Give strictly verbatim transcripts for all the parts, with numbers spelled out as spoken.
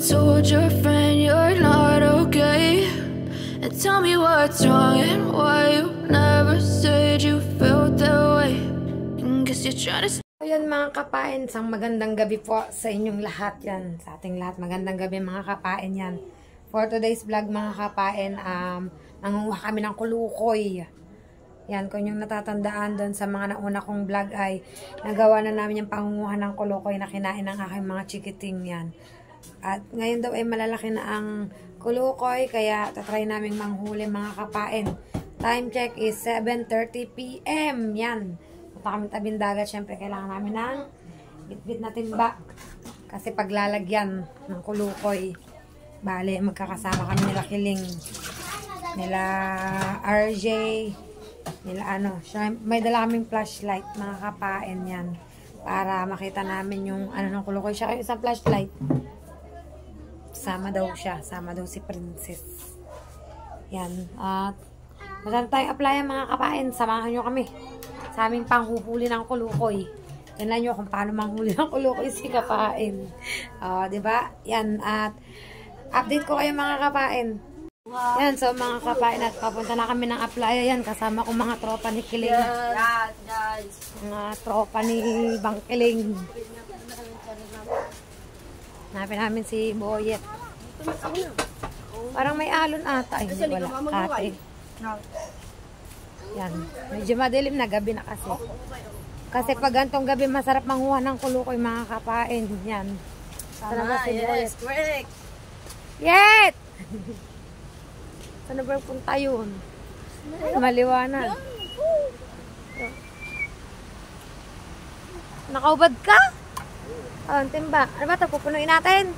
told your friend you're not okay, and tell me what's wrong and why you never said you felt that way. And guess you're trying to. Ayan mga kapain, isang magandang gabi po sa inyong lahat yan. Sa ating lahat, magandang gabi mga kapain yan. For today's vlog mga kapain, um, nangunguha kami ng kulukoy. Yan, kung yung natatandaan doon sa mga nauna kong vlog ay nagawa na namin yung pangunguha ng kulukoy na kinain ng aking mga chikiting yan. At ngayon daw ay malalaki na ang kulukoy, kaya tatry namin manghuli mga kapain. Time check is seven thirty p m Yan. Punta kami tabing dagat, syempre kailangan namin ng bit-bit na timba. Kasi paglalagyan ng kulukoy, bale, magkakasama kami nila Kiling, nila R J, nila ano, may dala kaming flashlight mga kapain yan para makita namin yung ano ng kulukoy. Siya yung isang flashlight, sama daw siya, sama daw si Princess yan. At madami tayong applyan mga kapain, samahan nyo kami sa aming panghuhuli ng kulukoy. Yan nyo kung paano manghuli ng kulukoy si kapain, uh, diba yan. At update ko kayo mga kapain. Yan, so mga kapain, at papunta na kami ng Aplaya yan. Kasama ko mga tropa ni Kiling. Yan, guys. Mga tropa ni Bang Kiling. Hanapin namin si Boyet. Parang may alon ata. Ay, hindi wala. Kate. Yan. Medyo madilim na, gabi na kasi. Kasi pag gantong gabi, masarap manghuha ng kulukoy mga kapain. Yan. Tama, si yes, correct. Yet! Saan na ba punta yun? Maliwanag. Nakaubad ka? Oh, timba. Ano ba ito? Pupunuin natin.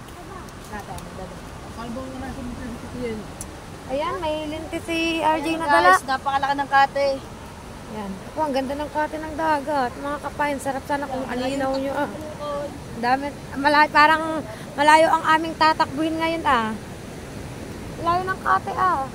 Ayan, may linti si R J na dala. Guys, napakalaki ng kate. Ayan. Ako, ang ganda ng kate ng dagat. Mga kapain, sarap sana kung alinaw nyo. Ah. Dami, malayo, parang malayo ang aming tatakbuhin ngayon ah. Malayo ng kate ah.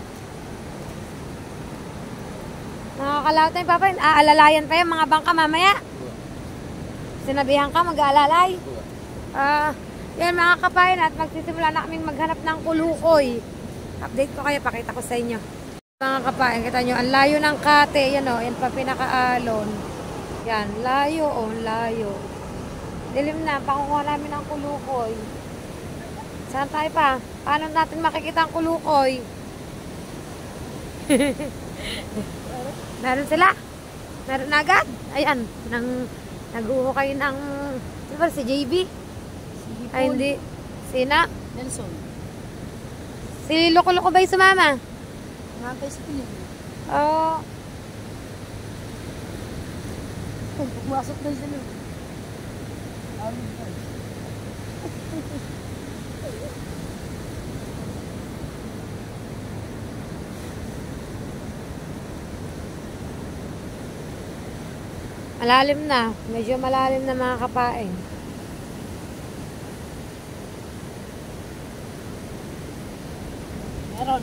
Nakakalaw tayo papa, aalalayan pa yan mga bangka mamaya. Sinabihan ka mag-aalalay. Ah, yan mga kapain, at magsisimula na kaming maghanap ng kulukoy. Update ko kayo, pakita ko sa inyo. Mga kapain, kita nyo, ang layo ng kate, yan o, yan pa pinakaalon. Yan, layo o, layo. Dilim na, pakukuha namin ang kulukoy. Saan tayo pa? Paano natin makikita ang kulukoy? Meron sila? Meron na agad? Ayan, nang nag-uho kayo ng, ano ba, si J B? Si Ay, hindi. Sina? Nelson. Si Loko-Loko ba yung sumama? Ngantay si Piling. Oo. Oh, pumasok na sila. Malalim na. Medyo malalim na mga kapain. Meron.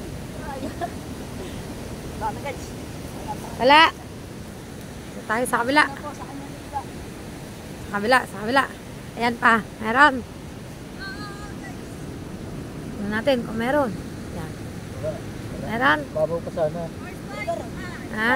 Dami guys. Wala. Dito tayo sa kabila. Sa kabila, sa kabila. Ayan pa. Meron. Tignan natin kung meron. Yan. Meron. Babaw pa sana. Ha?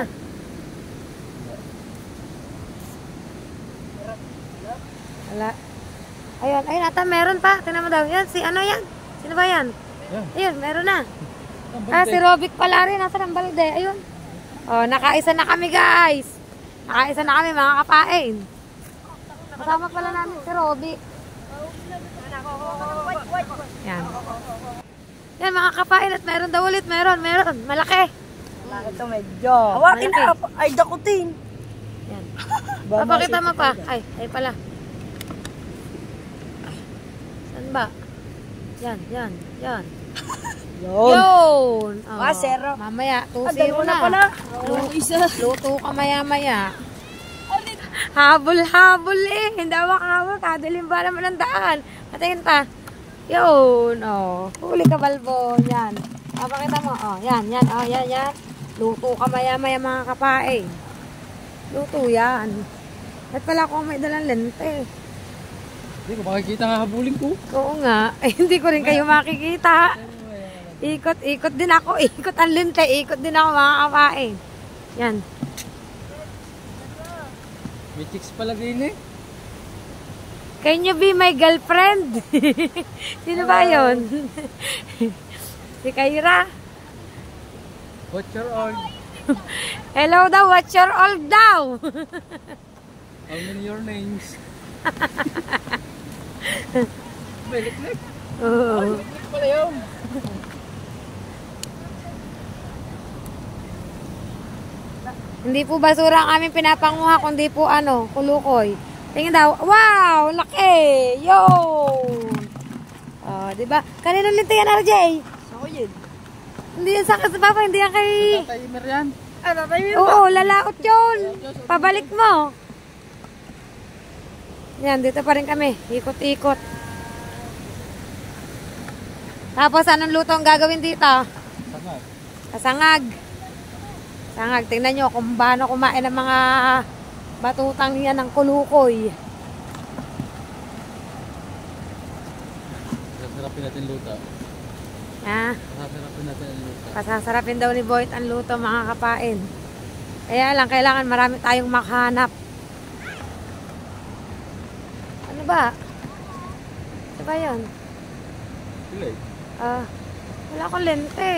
Wala. Ayun, ayun ata meron pa. Tingnan mo daw. Yan, si ano yan? Sino ba yan? Yan. Ayun, meron na. Ah, si Robic pala rin. Nasa ng balde. Ayun. Oh, nakaisa na kami guys. Nakaisa na kami mga kapain. Kasama pala namin si Robic. Yan. Yan mga kapain, at meron daw ulit. Meron, meron. Malaki. Ito medyo. Hawakin na. Ay, dakutin. Yan. Papakita mo pa. Ay, ay pala. Saan ba? Yan, yan, yan. Yun. Yun. Oh, Ah, zero. Mamaya, two Ah, zero dalawa na na. pala. Luto, luto ka maya-maya. Habol-habol eh. Hindi ako makahawal. Kadilim ba naman ang daan? Patingin pa. Yun. Oh. Huli ka, balbo. Yan. Papakita mo. Oh, yan, yan. Oh, yan, yan. Luto ka maya-maya mga kapain. Luto yan. At pala ako may dalang lente. Hindi ko makikita nga habulin ko. Oo nga. Ay, hindi ko rin kayo makikita. Ikot, ikot din ako. Ikot ang linte. Ikot din ako mga kapain. Yan. May chicks pala din eh. Can you be my girlfriend? Sino ba yun? Si Kyra. What's your old? Hello daw, what's your old daw? How many your names? Belik-lik. Oo. Belik pala yun. Hindi po basura ang aming pinapanguha, kundi po ano, kulukoy. Tingin daw, wow, laki! Yo! Oh, di ba? Kanino linti yan, R J? Ako yun. Hindi yan sa akin sa papa, hindi yan kay... Timer yan. Ano tayo yun? Oo, lalaot yun. Pabalik mo. Yan, dito pa rin kami. Ikot-ikot. Tapos, anong luto ang gagawin dito? Sangag. Kasangag. Sangag. Tingnan nyo kung paano kumain ng mga batutang yan ng kulukoy. Sasarapin natin luto. Ha? Sasarapin natin ang luto. Pasasarapin daw ni Boyd ang luto, mga kapain. Kaya lang, kailangan marami tayong makahanap. Ano ba? Ano ba yun? Pilay. Ah, wala akong lente.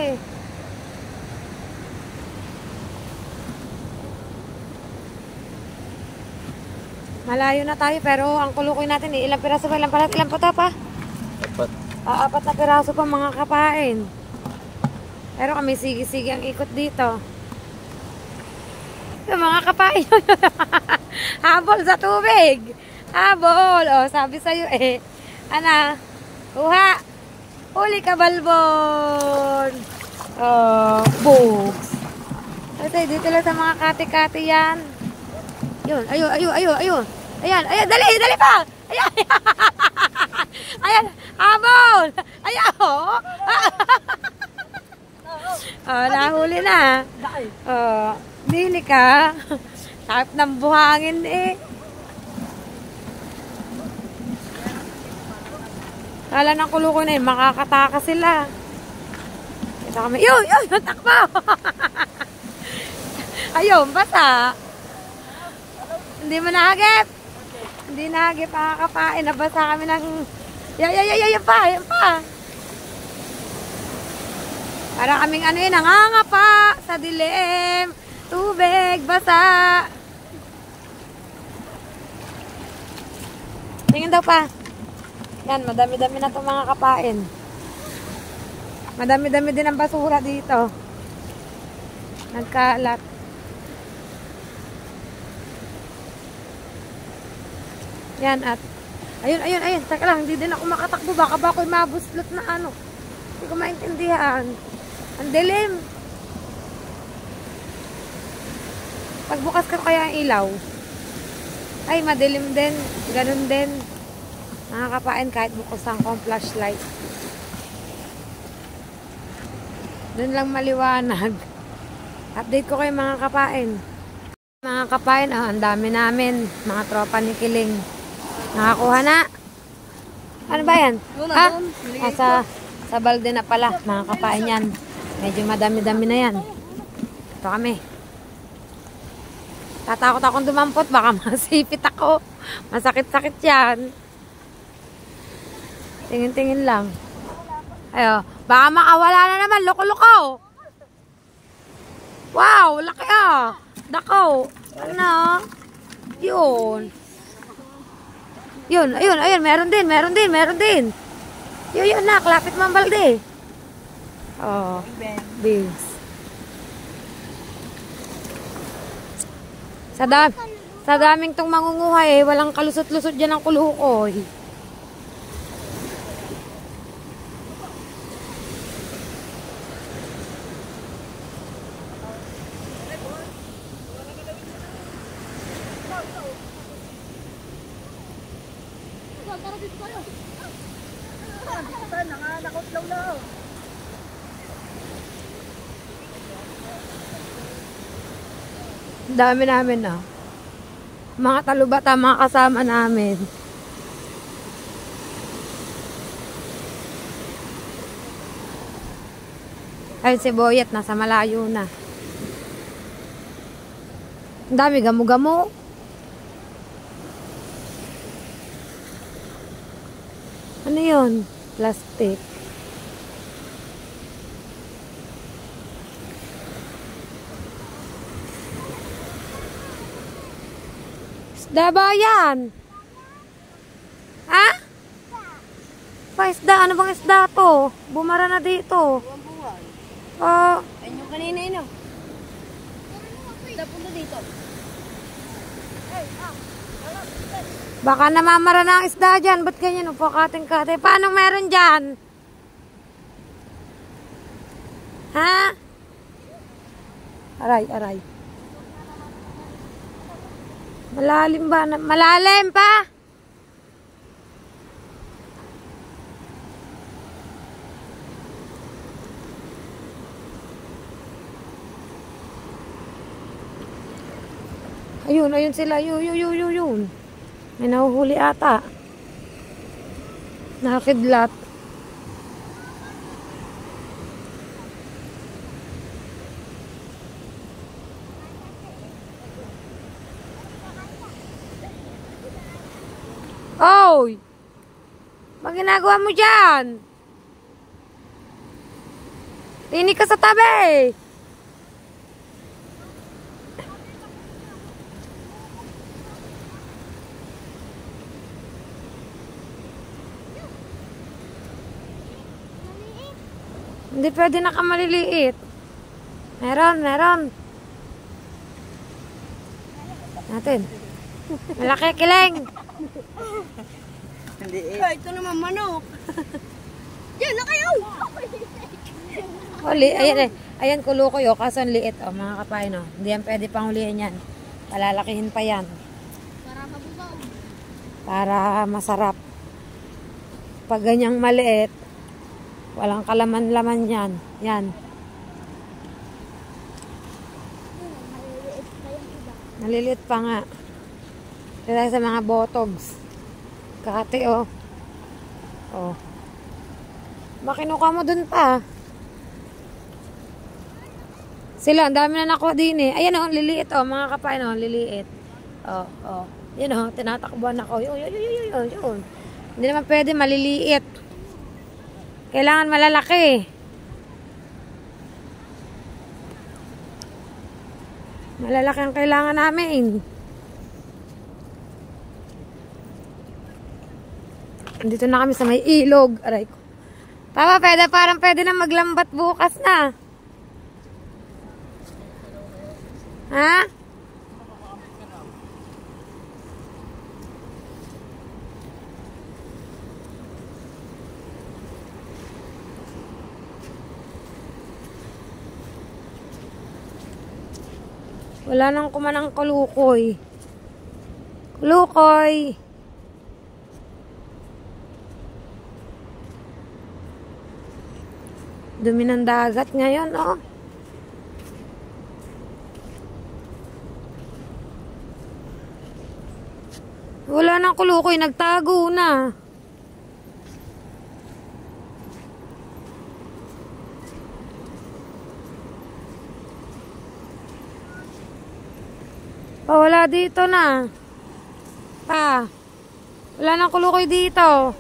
Malayo na tayo, pero ang kulukoy natin, eh, ilang piraso pa, ilang palat, ilang puta pa? Apat. Ah, apat na piraso pa, mga kapain. Pero kami sige-sige ang ikot dito. Yung mga kapain. Habol sa tubig. Habol. O, sabi sa'yo eh. Ana, kuha. Huli ka, balbon. Oh, bugs. Kasi dito lang sa mga kati-kati yan. Yun, ayun, ayun, ayun, ayun. Ayan, ayan, dali, dali pa. Ayan. Ayan, habol. Ayan, oh. Oh, nahuli na. Oh, dili ka. Sakit ng buhangin eh. Kala ng kulukoy na yun, makakataka sila. Ito kami, yun, yun, takbo. Ayun, basa. Hindi mo nahagip. Hindi nahagip, makakapain. Nabasa kami ng, yan, yan, yan, yan pa, yan pa. Para kaming ano yun, nangangapa sa dilim. Tubig, basa. Tingin daw pa. Yan, madami-dami na itong mga kapain. Madami-dami din ang basura dito. Nagkalat. Yan at, ayun, ayun, ayun. Taka lang, hindi din ako makatakbo. Baka ba ako'y mabuslot na ano. Hindi ko maintindihan. Ang dilim. Pagbukas ka kaya ang ilaw. Ay, madilim din. Ganun din. Nakakapain kahit bukusan ko ang flashlight. Doon lang maliwanag. Update ko kayo mga kapain. Mga kapain, oh, ang dami namin. Mga tropa ni Kiling. Nakakuha na. Ano ba yan? Ha? Ah, sa, sa balde na pala. Mga kapain yan. Medyo madami-dami na yan. Ito kami. Tatakot akong dumampot. Baka masipit ako. Masakit-sakit yan. Tingin-tingin lang. Ayo, baka makawala na naman. Loko-loko. Wow, laki ah. Dako. Ano? Yun. Yun, ayun, ayun. Meron din, meron din, meron din. Yun, yun na. Klapit mo ang balde. Oh, bigs. Sa, dam sa daming tong mangunguha eh, walang kalusot-lusot dyan ang kulukoy. Dami namin na. Mga talubata, mga kasama namin. Ayun si Boyet, nasa malayo na. Ang dami gamo-gamo. Ano yun? Plastic. Isda ba yan? Ha? Pa isda? Ano bang isda to? Bumara na dito. Oh. Ayun yung kanina yun. Punta dito. Baka namamara na ang isda dyan. Ba't ganyan? Upakating-kate. Paano meron dyan? Ha? Aray, aray. Malalim ba? Malalim pa? Ayun, ayun sila. Yun, yun, yun, yun, yun. May nahuhuli ata. Nakakidlat. Oy! Ang ginagawa mo dyan? Tinig ka sa tabi! Hindi pwede nakamaliliit. Meron, meron. Natin. Malaki kileng. Hindi eh. Ay, ito naman manok. Yan na kayo. Oh, li ayan eh. Ayan kulukoy oh. Kaso ang liit oh, mga kapain oh. Hindi yan pwede pang hulihin yan. Palalakihin pa yan. Para mabubaw. Para masarap. Pag ganyang maliit, walang kalaman-laman yan. Yan. Naliliit pa nga. Kaya sa mga botogs. Kate oh. Oh. Makinuka mo dun pa. Sila, ang dami na nakuha din eh. Ayan oh, liliit oh. Mga kapain oh, liliit. Oh, oh. Yan oh, tinatakbuhan ako. Yun, yun, yun, yun, yun. Hindi naman pwede maliliit. Kailangan malalaki. Malalaki ang kailangan namin. Dito na kami sa may ilog. Aray ko. Papa, pwede, parang pwede na maglambat bukas na. Ha? Wala nang kumanang kulukoy. Kulukoy. Dumi ng dagat ngayon, oh. Wala nang kulukoy, nagtago na. Pa, wala dito na. Pa, wala nang kulukoy dito.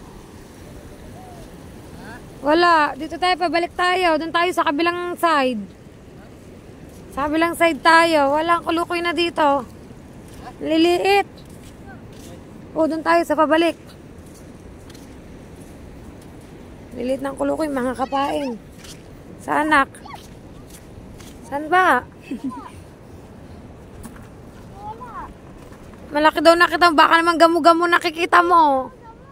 Wala. Dito tayo, pabalik tayo. Doon tayo sa kabilang side. Sa kabilang side tayo. Walang kulukoy na dito. Liliit. O, doon tayo sa pabalik. Liliit ng kulukoy, mga kapain. Sa anak. Saan ba? Malaki daw nakita mo. Baka naman gamu-gamu nakikita mo.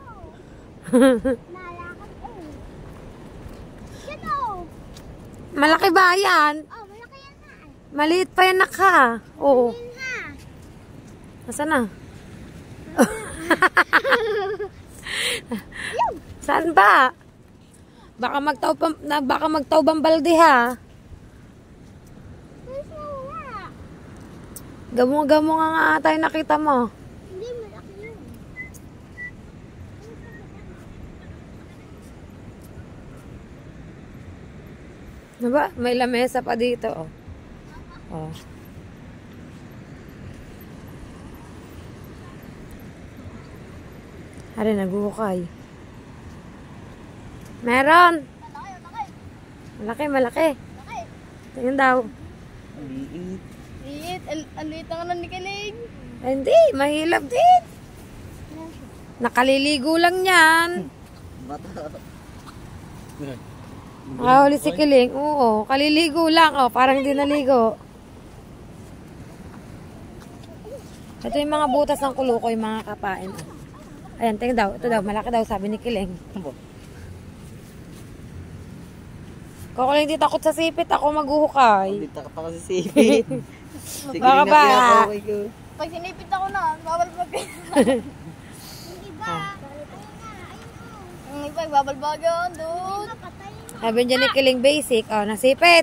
Malaki ba yan? Oh, malaki yan na. Maliit pa yan naka. Oo. Nasaan na? Saan ba? Baka magtaw na baka magtaw balde ha. Gamo-gamo nga nga tayo nakita mo. Hindi malaki yun. Diba? May lamesa pa dito, oh. Oh. Ari, naghuhukay. Meron! Malaki, malaki. Tingnan daw. Liit. Liit. Ang liit ang ano ni Kiling. Ay, hindi, mahilap din. Nakaliligo lang yan. Nakahuli si Kiling. Oo, kaliligo lang. Oh, parang hindi naligo. Ito yung mga butas ng kulukoy, mga kapain. Oh. Ayan, tingnan daw. Ito daw, malaki daw, sabi ni Kiling. Kung ako hindi takot sa sipit, ako maghuhukay. Hindi takot ako sa sipit. Sige, Baka ba? Pag sinipit ako na, bawal ba? Yung iba. Yung iba, bawal ba yun, dude? Sabi niya ni Kiling basic. Oh, nasipit.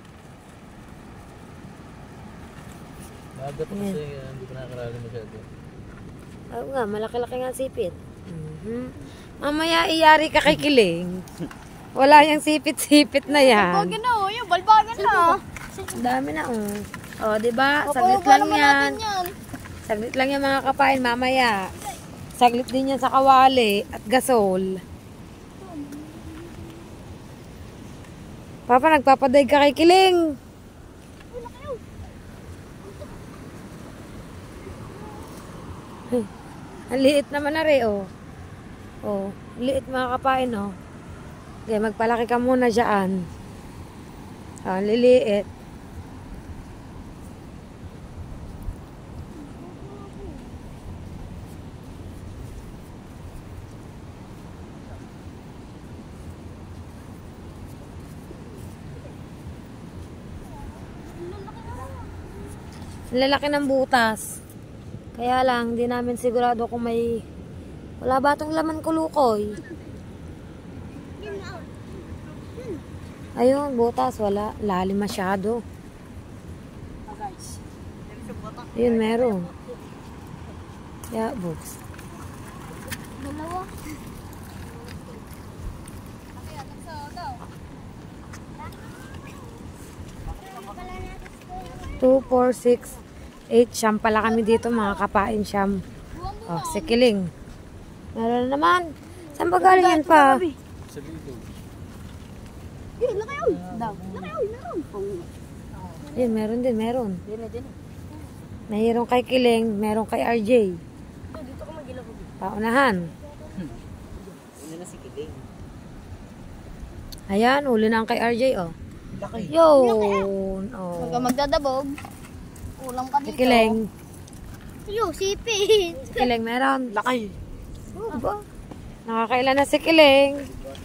Dagat kasi uh, hindi ko nakakarali masyado. Oo nga, malaki-laki nga sipit. Mm-hmm. Mamaya iyari ka kay Kiling. Wala yung sipit-sipit na yan. Balbagan na, oh. Yung balbagan na. Ang dami na, oh. Oh, diba? Papababa Saglit lang naman yan. natin yan. Saglit lang yan, mga kapain. Mamaya. Saglit din yan sa kawali at gasol. Papa, nagpapaday ka kay Kiling. Ay, ang liit naman na rin, oh. Oh, liit mga kapain, oh. Okay, magpalaki ka muna dyan. Oh, liliit. Lalaki ng butas. Kaya lang, hindi namin sigurado kung may... Wala ba itong laman kulukoy? Ayun, butas. Wala. Lalim masyado. Ayun, meron. Yeah, books. Dalawa. two, four, six, eight. Siyam pala kami dito, mga kapain. Siyam. Oh, si Kiling. Meron na naman. Saan ba galing yan pa? Sa ligo. Yun, laki yun. Daw. Laki yun, meron. Ayun, meron din, meron. Dine, dine. Mayroon kay Kiling, meron kay R J. Dito ka magilaw. Paunahan. Una na si Kiling. Ayan, uli na ang kay R J, oh. Laki. Yun. Oh. Huwag ka magdadabog. Ulam ka Si dito. Kiling. Yo, sipit. Si Kiling, meron. Laki. Oh, ba? Nakakailan na si Kiling.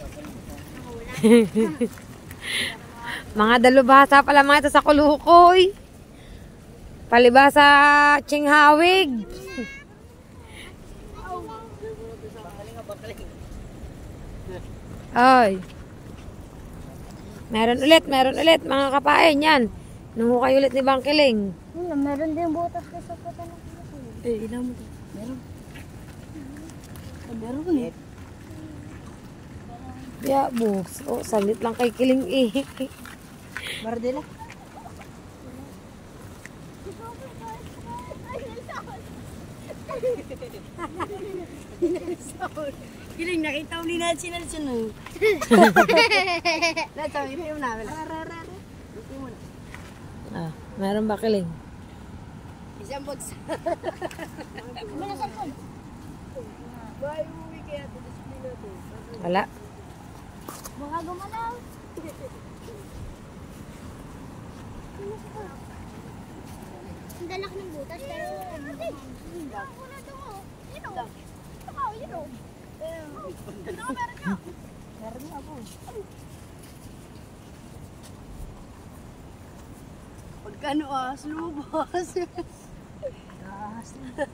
Mga dalubhasa pala mga ito sa kulukoy. Palibasa Chinghawig. Ay. Meron ulit, meron ulit mga kapain yan. Nungukay ulit ni Bang Kiling. Ano, meron din butas na sa pata ng kulukoy. Eh, ilang mo to? Meron. Meron ko eh. Yeah, books. Oh, salit lang kay Kiling eh. Bardela. Kiling, nakita mo ni Nancy Nelson no? Let's go, ipin mo namin. Ah, meron ba Kiling? Isang box. Ano na cellphone? Bye, uwi kaya ito. Display natin. Wala. Baka gumalaw. Ang dalak ng butas pero... Meron nga po. Pagkano ahas lumabas? Ahas.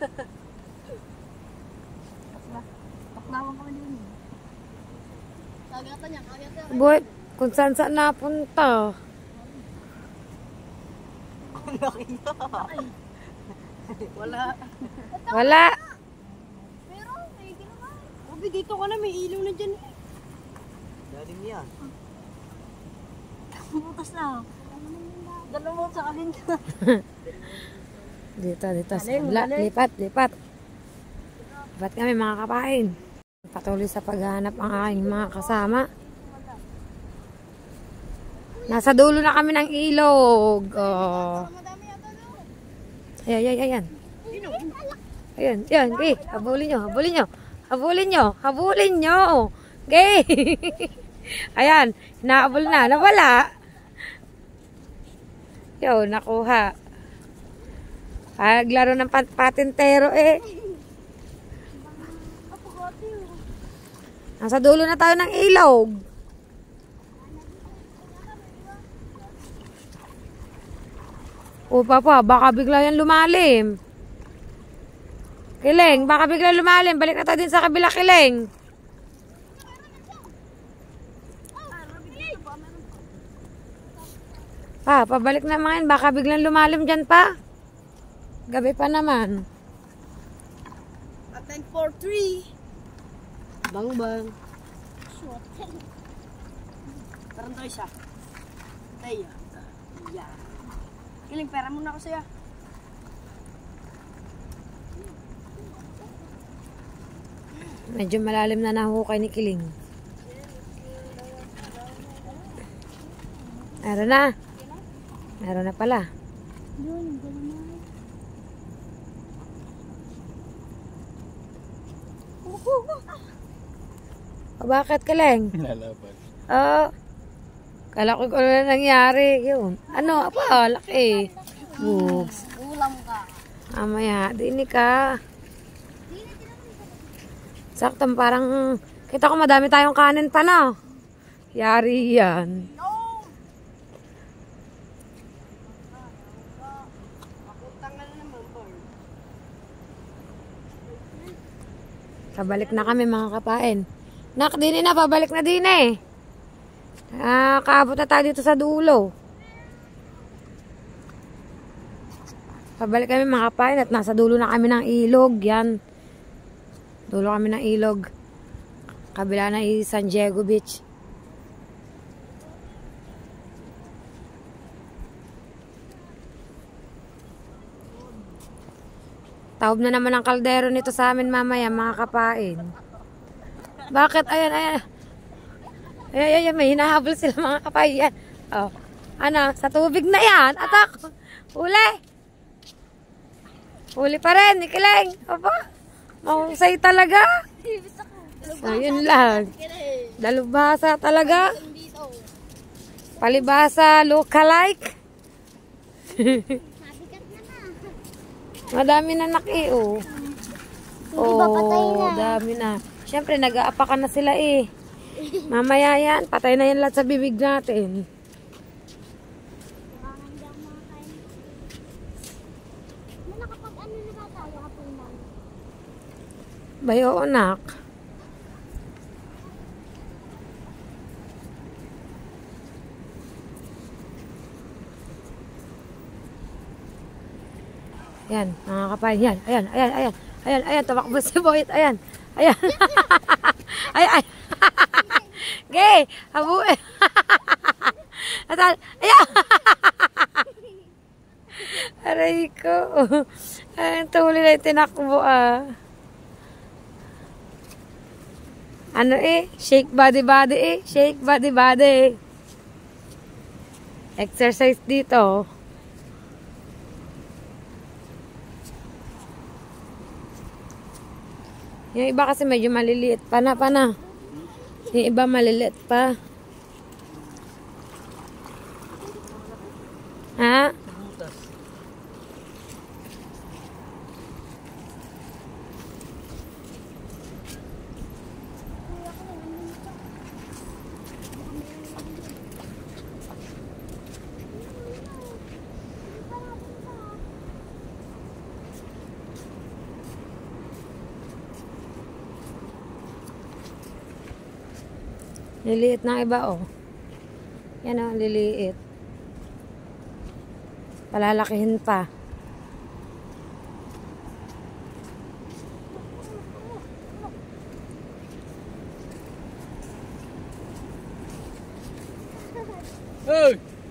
Paklawan kami din. Kagatan niya, kagatan. Boy, kung saan saan napunta. Ang laki niya. Wala. Wala. Pero, may ginawa. Obi, dito ka na, may ilaw na dyan. Daling niya. Butas na. Dalawa sa alin. Dito, dito. Sa kabila. Lipat, lipat. Lipat kami mga kapain. Patuloy sa paghahanap ang aking mga kasama. Nasa dulo na kami ng ilog. Oh. Ayan, ayan, ayan. Ayan, ayan. Okay, habulin nyo, habulin nyo. Habulin nyo, habulin nyo. Okay. Ayan, naabol na. Nawala. Yo, nakuha. Paglaro ng pat patintero eh. Nasa dulo na tayo ng ilog. O papa, baka bigla yan lumalim. Kiling, baka bigla lumalim. Balik na tayo din sa kabila, Kiling. Pa, pabalik na mga yan. Baka biglang lumalim dyan pa. Gabi pa naman. ten four three. Bang bang. Parang tayo siya. Tayo. Yeah. Kiling, pera muna ako sa'yo. Medyo malalim na nahukay ni Kiling. Meron na. Meron na pala. O, bakit Kiling? Nalaban. Oh, kala ko kung ano nangyari. Yun. Ano? Apa? Laki. Bugs. Ulam ka. Amaya, dinig ka. Sakto, parang kita ko madami tayong kanin pa na. Yari yan. Pabalik na kami mga kapain. Nak, din na, pabalik na din eh. Ah, kaabot na tayo dito sa dulo. Pabalik kami mga kapain at nasa dulo na kami ng ilog. Yan. Dulo kami ng ilog. Kabila na i San Diego Beach. Taob na naman ang kaldero nito sa amin mamaya mga kapain. Bakit? Ayan, ayan. Ayan, ayan, may hinahabol sila mga kapain. Oh. Ano, sa tubig na yan. Atak. Huli. Huli pa rin, Nikiling. Opa. Mahusay talaga. So, yun lang. Dalubhasa talaga. Palibasa lookalike. Madami na naki, oh. Oh, dami na. Siyempre, nag-aapakan na sila eh. Mamaya yan, patay na yan lahat sa bibig natin. Bayo, anak. Ayan, mga kapain. Ayan, ayan, ayan, ayan. Ayan, ayan, tumakbo si Boyet. Ayan, ayan. Ay, ay. Gay, habu. Atal, ayan. Aray ko. Ayan, tuhuli na yung tinakbo ah. Ano eh? Shake body body eh. Shake body body. Exercise dito. Yung iba kasi medyo maliliit pa na pa na. Yung iba maliliit pa. Ha? Liliit na iba, oh. Yan, oh, liliit. Palalakihin pa. Hey!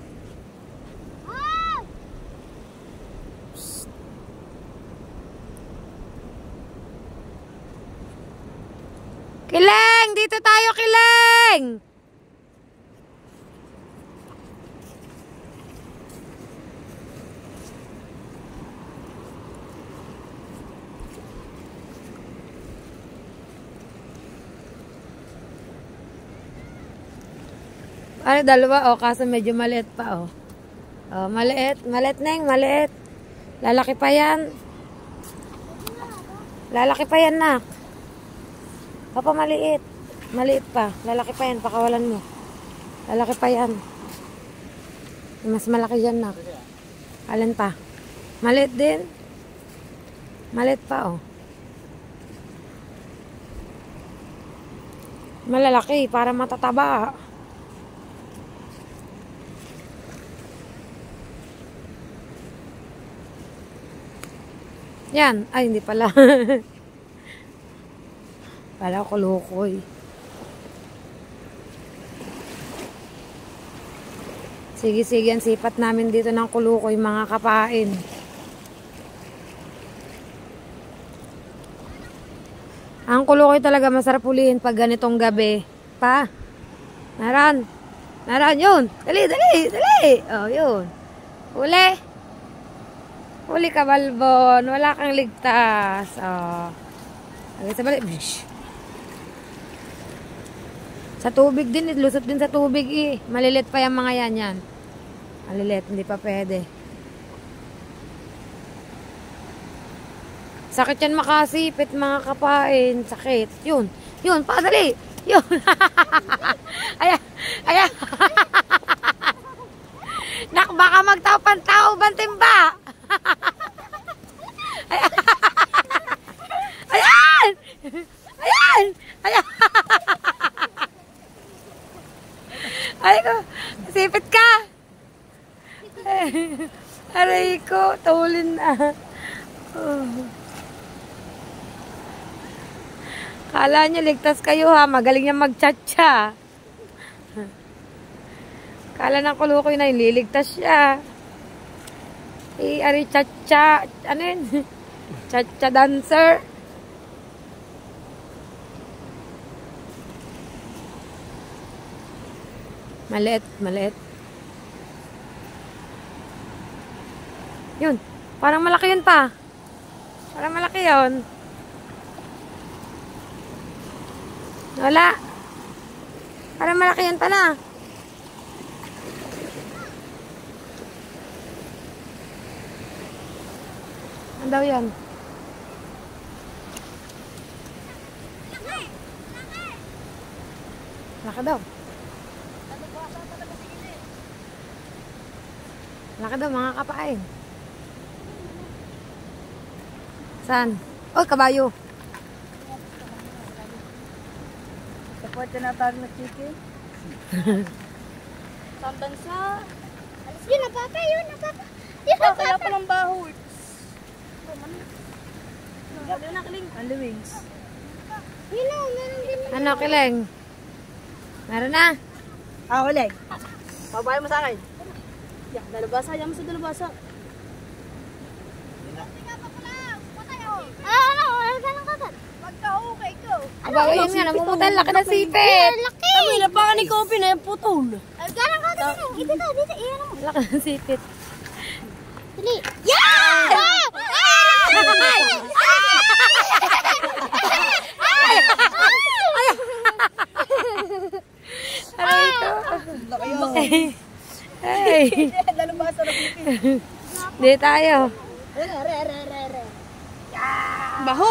Kileng! Dito tayo, Kileng! Ano, dalawa, oh, kaso medyo maliit pa, oh. Oh, maliit, maliit neng, maliit. Lalaki pa yan. Lalaki pa yan, nak. Papa, maliit. Maliit pa. Lalaki pa yan, pakawalan mo. Lalaki pa yan. Mas malaki yan, nak. Alin pa? Maliit din. Maliit pa, oh. Malalaki, para matataba. Yan. Ay, hindi pala. Pala ko lukoy. Sige, sige. Ang sipat namin dito ng kulukoy, mga kapain. Ang kulukoy talaga masarap ulihin pag ganitong gabi. Pa. Naran. Naran, yun. Dali, dali, dali. Oh, yun. Uli. Uli ka, Balbon. Wala kang ligtas. Oh. Agad sa balik. Bish. Sa tubig din. Lusot din sa tubig eh. Malilit pa yung mga yan yan. Malilit. Hindi pa pwede. Sakit yan makasipit, mga kapain. Sakit. Yun. Yun. Padali. Yun. Ayan. Ayan. Nak, baka magtao-pantao bantimba. Ayan! Ayan! Ayan! Ayan! Ay ko, sipit ka! Aray ko, tulin na. Oh. Kala nyo, ligtas kayo ha. Magaling niya mag-chat-cha. Kala ng kulukoy na yun, liligtas siya. Eh, ari cha-cha, ano yun? Cha-cha dancer. Maliit, maliit. Yun, parang malaki yun pa. Parang malaki yun. Wala. Parang malaki yun pa na. Ano daw yan? Laki daw. Laki daw, mga kapain. Saan? Oh, kabayo. Support na natawag na chicken. Saan bansa? Alas yun, napapa yun, napapa. Yun, napapa. Kaya palang baho. Ano wings? Yun o, meron din. Ano, Kileng? Meron na? Ah, ulit. Pabahay mo sa akin. Yan, dalabasa. Yan mo sa dalabasa. Ah, ano? Ano ka lang kagat? Pagka-okay ko. Aba, yun nga, namumutan. Laki na sipit. Laki. Kami, napakan ni Kopi na yung putol. Galang kagat yun. Ito daw, dito. Iyan mo. Laki na sipit. Dali. Yan! Aray ko. Hey. Dalabasa na pipi. Di tayo. Baho.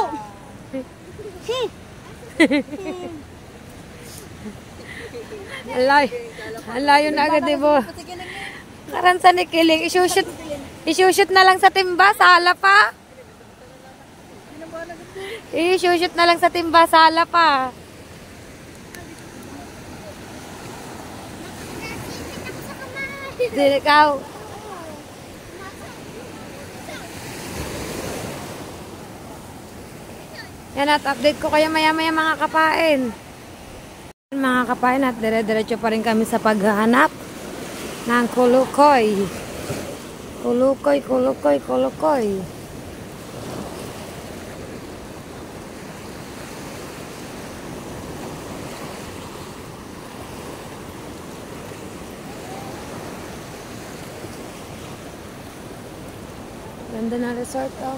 Alay. Alayo na agad, di ba? Karansa ni Kiling. Isushoot. Isushoot na lang sa timba. Sala pa. Isushoot na lang sa timba. Sala pa. Di ikaw. Yan at update ko kayo maya maya mga kapain. Mga kapain at dire-diretso pa rin kami sa paghahanap ng kulukoy. Kulukoy, kulukoy, kulukoy. Ganda na resort, oh.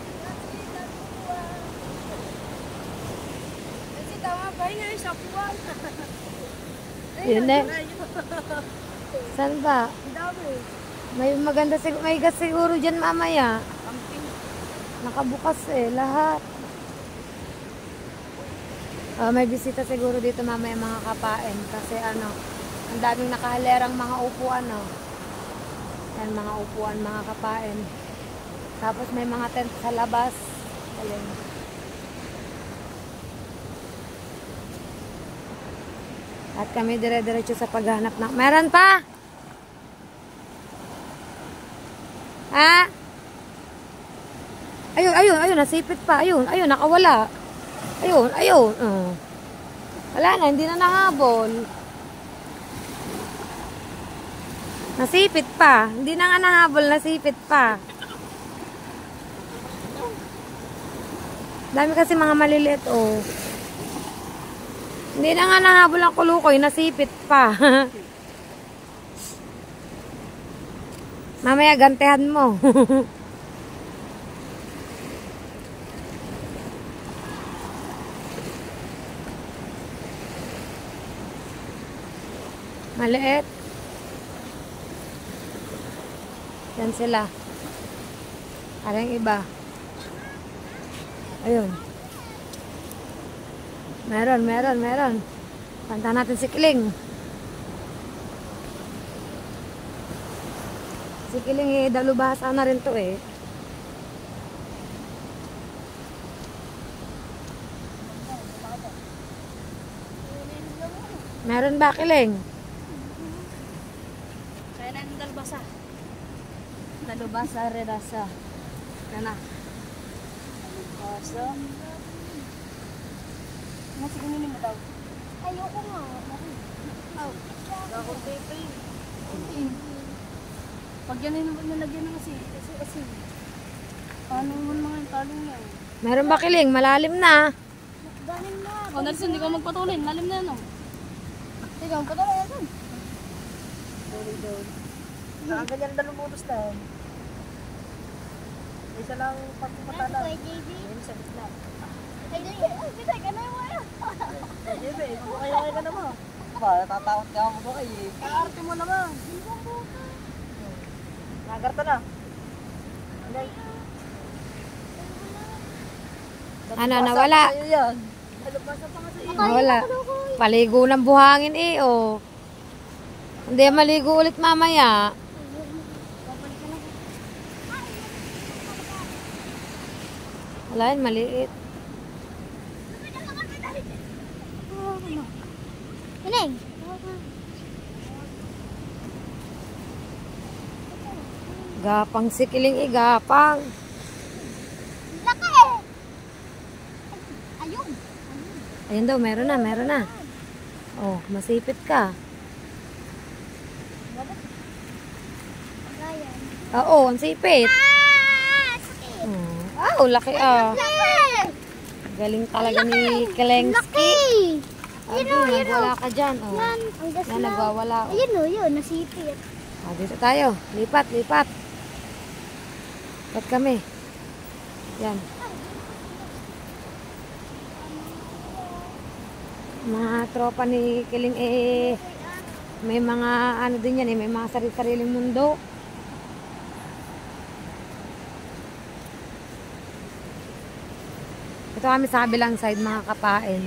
Kasi tama pa rin nga yung sapuan. Yun eh. Saan ba? Ang dami. May maganda siguro, may gas siguro dyan mamaya. Nakabukas eh, lahat. Uh, may bisita siguro dito mamaya mga kapain. Kasi ano, ang daming nakahalerang mga upuan, oh. Yan, mga upuan, mga kapain. Tapos may mga tent sa labas. Galing. At kami dire-diretso sa paghanap ng... Meron pa? Ha? Ayun, ayun, ayun. Nasipit pa. Ayun, ayun. Nakawala. Ayun, ayun. Uh. Wala na. Hindi na nahabol. Nasipit pa. Hindi na nga nahabol. Nasipit pa. Dami kasi mga maliliit, oh. Hindi na nga nahabol ang kulukoy, nasipit pa. Mamaya gantehan mo. Maliit. Yan sila. Parang iba. Ayun. Meron, meron, meron. Panta natin si Kiling. Si Kiling eh, dalubhasa na rin to eh. Meron ba, Kiling? Kaya na yung dalbasa. Dalubhasa, redasa. Kana. Basa. Ano siguro mo daw? Ayoko nga. Oh. Bakit pepe? Pag yan ay nalagyan ng asin, kasi asin. Paano naman mga yung talong niya? Meron ba, Kiling? Malalim na. Ganin na. O, Nelson, hindi ko magpatuloy. Lalim na yan, o. Hindi ko magpatuloy yan, son. Tuloy doon. Nakaganyan na lumutos na. Isa lang pagpapatala. Yan sa gitna. Ay, bitay ka na yung wala. Ay, Jebe, magkakayo ka naman. Ba, natatakot ka ako ba kayo? Kaarte mo naman. Nagarta na. Ano, nawala? Nawala. Paligo ng buhangin eh, oh. Hindi maligo ulit mamaya. Wala yun, maliit. Ineng. Gapang si Kiling eh, gapang. Laki eh. Ayun. Ayun daw, meron na, meron na. Oh, masipit ka. Ayan. Oo, ang sipit. Ah! Sakit. Oh, oh, laki ah. Laki! Galing talaga ni Kilengski. Laki! Abi, Yun o, yun o. nagwala ka dyan. Oh. Yan, ang gas Yan, lang. nagwawala. Oh. Ayun o, yun, nasipit. Ah, dito tayo. Lipat, lipat. Lipat kami. Yan. Mga tropa ni Kiling eh, may mga ano din yan eh, may mga sarili-sariling mundo. Ito kami sa kabilang side, mga kapain.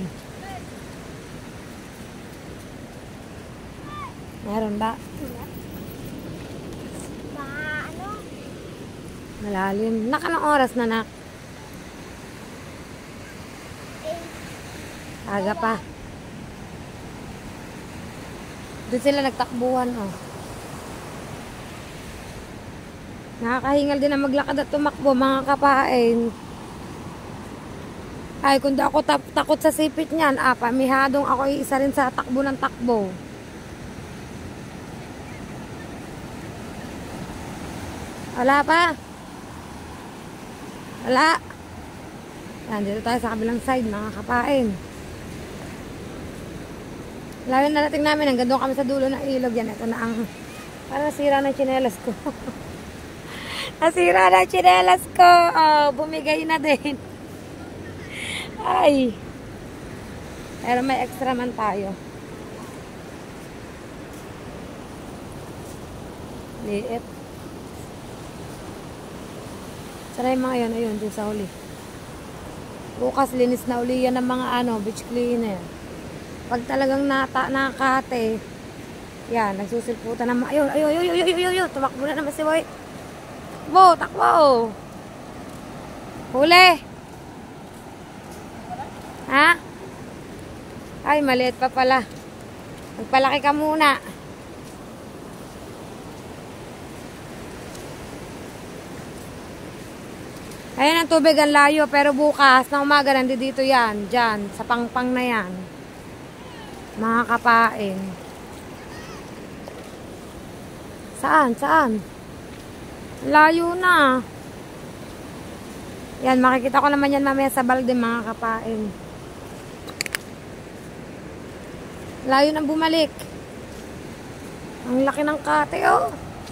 Meron ba? Ba, ano? Malalim. Nakalang oras na, nak? Aga pa. Doon sila nagtakbuhan, oh. Nakakahingal din na maglakad at tumakbo, mga kapain. Ay, kung di ako tap- takot sa sipit niyan, ah, pamihadong ako isa rin sa takbo ng takbo. Wala pa. Wala. Yan, dito tayo sa kabilang side, mga kapain. Lalo na nating namin, hanggang doon kami sa dulo ng ilog. Yan, ito na ang, parang nasira ng tsinelas ko. Nasira na tsinelas ko. Oh, bumigay na din. Ay. Pero may extra man tayo. Liit. Saray mga yun, ayun, dun sa huli. Bukas, linis na uli yan ng mga ano, beach cleaner. Pag talagang nata, nakate, yan, nagsusilputan naman. Ayun, ayun, ayun, ayun, ayun, ayun, tumakbo na naman si Boy. Bo, takbo. Huli. Ha? Ay, maliit pa pala. Magpalaki ka muna. Ayan ang tubig, ang layo, pero bukas na umaga nandito dito yan, dyan, sa pangpang na yan. Mga kapain. Saan? Saan? Layo na. Yan, makikita ko naman yan mamaya sa balde, mga kapain. Layo nang bumalik. Ang laki ng kate, oh.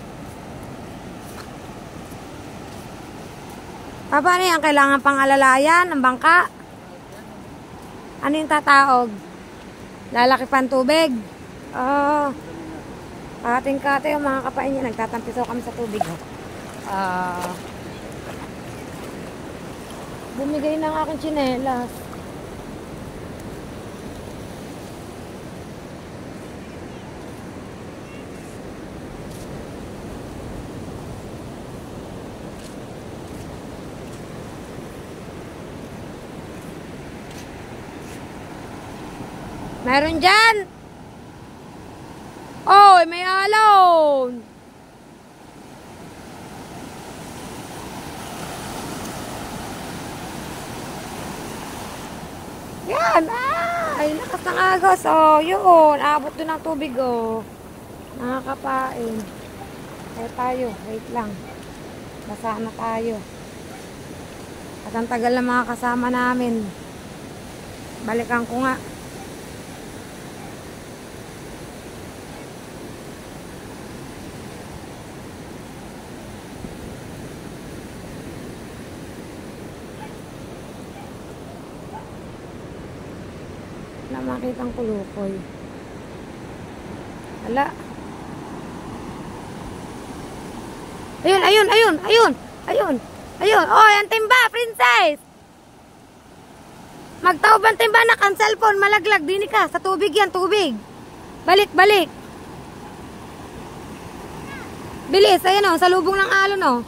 Pa, paano yan? Kailangan pang alalayan ng bangka? Ano yung tataog? Lalaki pa ang tubig? Oh. Ating kate yung mga kapain niya. Nagtatampiso kami sa tubig. Oh. Uh, bumigay ng aking tsinelas. Meron dyan. Oh, may alon. Yan. Ah, ay, lakas ng agos. Oh, yun. Abot doon ng tubig, oh. Nakakapain. Kaya tayo. Wait lang. Basa na tayo. At ang tagal na mga kasama namin. Balikan ko nga. Wala makitang kulukoy. Wala. Ayun, ayun, ayun, ayun, ayun, ayun. Oh, yan timba, princess. Magtawag ang timba na ang cellphone, malaglag. Dini ka, sa tubig yan, tubig. Balik, balik. Bilis, ayun oh, sa lubong ng alon oh.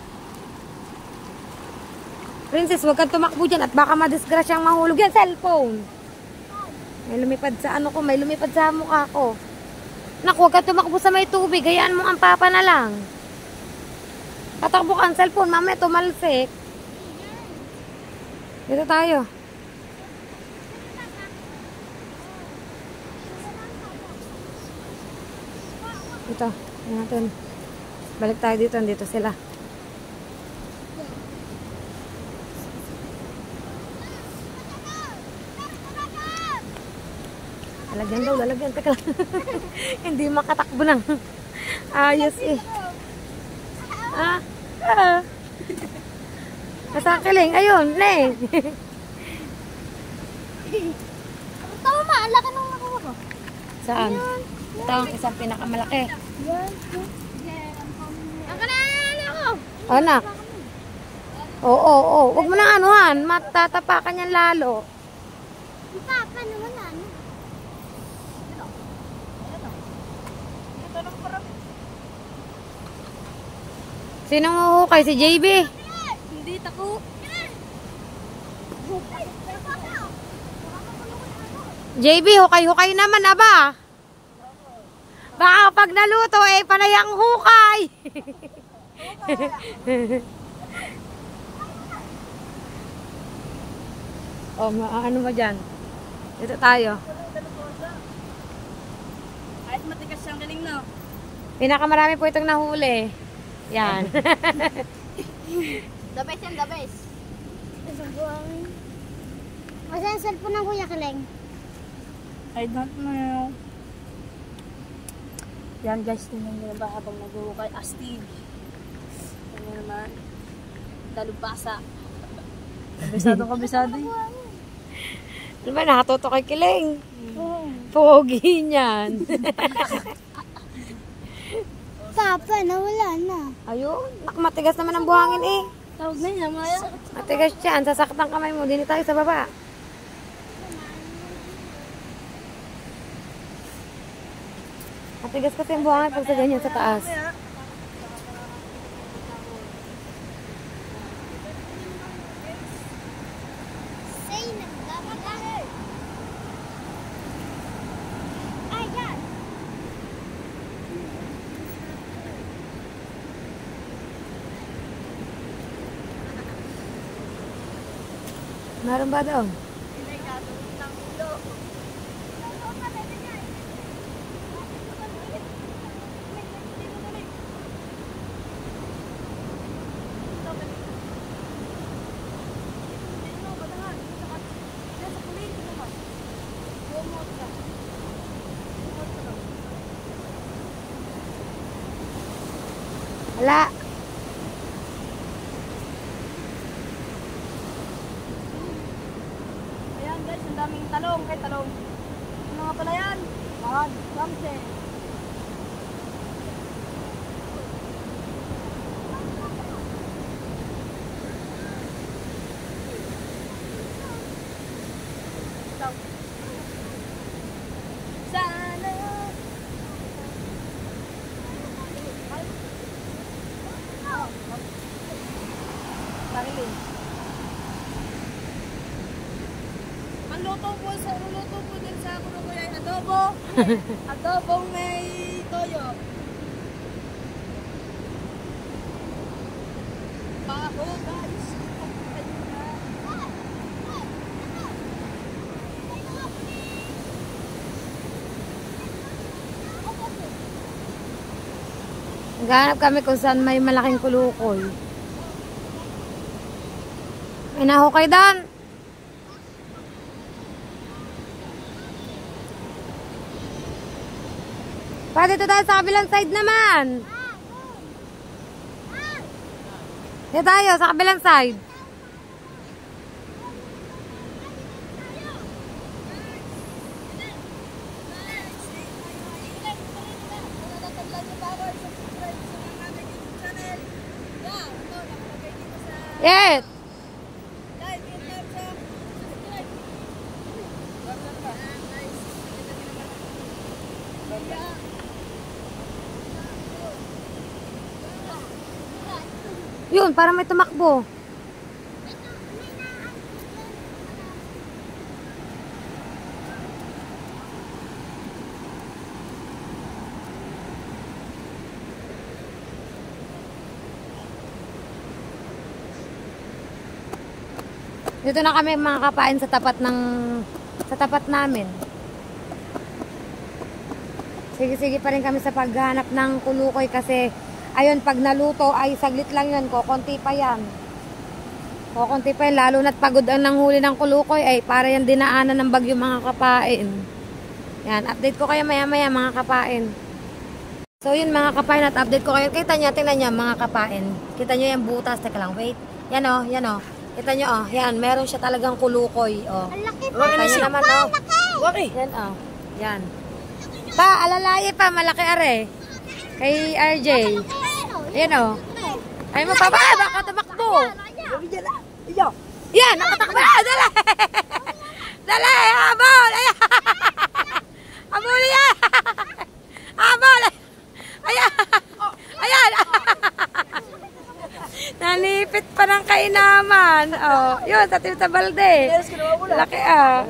Princess, huwag kang tumakbo dyan at baka madisgrasyang mahulog yan, cellphone. May lumipad sa ano ko, may lumipad sa mukha ko. Naku, huwag ka tumakbo sa may tubig. Hayaan mo ang papa na lang. Tatakbo ka ang cellphone, mamaya tumalsik. Dito tayo. Ito, natin. Balik tayo dito, dito sila. Lalagyan daw, lalagyan. Teka lang. Hindi makatakbo ng ayos eh. Ah, ah. Nasa kiling. Ayun, ne. Tama ma, ang laki nung nakuha ko. Saan? Ito ang isang pinakamalaki. Yan. Ang kanaan ako. Oh, nak. Oo, oo, oo. Huwag mo nang anuhan. Matatapakan yan lalo. Papa naman ano. Sinong huhukay? Si J B? Hindi tako. J B, hukay-hukay naman, aba. Baka pag naluto, eh, panay ang hukay. Oh, ano mo dyan? Dito tayo. Kahit matigas siyang galing na. Pinakamarami po itong nahuli. Yan. The best yan, the best. Isang buhangin. Masa yung cellphone ng Kuya Kileng? I don't know. Yan guys, tingnan nyo ba habang nag-uukay astig. Ano naman? Talubasa. Kabisado, kabisado eh. Ano ba, nakatuto kay Kileng? Oo. Pogi niyan. Papa, nawala na. Ayun, nakamatigas naman ang buhangin eh. Tawag na niya, Maya. Matigas yan, sasaktan kamay mo, dini tayo sa baba. Matigas kasi ang buhangin pag sa ganyan sa taas. Say nagdamag. Ayan. Meron ba daw? Wala. Ayan guys, ang daming talong. Kay talong. Ano nga pala yan? Mahal. Kamse. Sana. Sarili. Ang luto po sa ang luto po din sa kuno ko ay adobo. Adobong may toyo. Baho guys. Naghahanap kami kung saan may malaking kulukoy. May nahukay doon. Pa, dito tayo sa kabilang side naman. Dito tayo sa kabilang side. Yes. Yun, para may tumakbo. Dito na kami mga kapain sa tapat ng sa tapat namin. Sige-sige pa rin kami sa paghanap ng kulukoy kasi ayun, pag naluto ay saglit lang yun, kokonti pa yan. Kokonti pa yan, lalo na't pagod ang nanghuli ng kulukoy ay para yan dinaanan ng bagyo mga kapain. Yan, update ko kayo maya-maya mga kapain. So yun mga kapain, at update ko kayo. Kita nyo, tingnan nyo mga kapain. Kita nyo yung butas, teka lang, wait. Yan o, yan o. Kita nyo o, yan, meron siya talagang kulukoy o. Ang laki pa. Kita nyo naman o. Laki. Yan o, yan. Pa, alalaye pa, malaki are. Kay R J. Yan o. Ay mo pa ba? Baka tumakbo. Yan, nakatakbo. Dala. Dala, habol. Habol yan. Habol. Ayan. Ayan. Nanipit pa ng kainaman. Oh, yun, sa Tita Balde. Laki ah.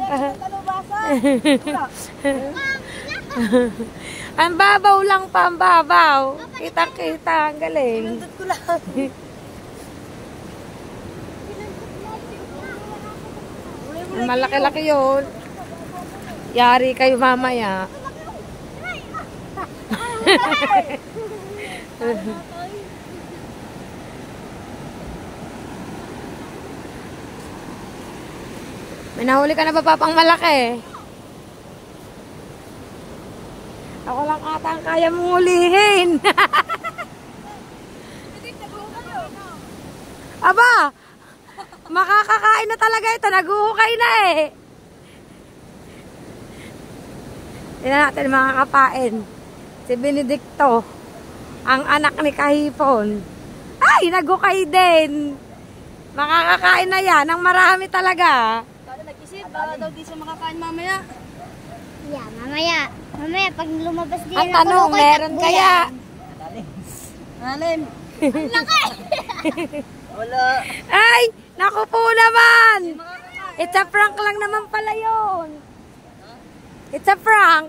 Ang babaw lang pa, ang babaw. Kita-kita, ang galing. Pinundot ko lang. Malaki-laki yun. Yari kayo mamaya. May nahuli ka na ba papang malaki? Ako lang ata ang kaya mong hulihin. Aba! Makakakain na talaga ito. Naguhukay na eh. Tingnan natin mga kapain. Si Benedicto. Ang anak ni Kahipon. Ay! Naghukay din. Makakakain na yan. Ang marami talaga. Para nag-isip, baka daw di siya makakain mamaya. Yeah, mamaya. Mamaya, pag lumabas din Ang tanong, meron kaya? Alim. Ang laki! Wala. Ay! Naku po naman! It's a prank lang naman pala yun. It's a prank.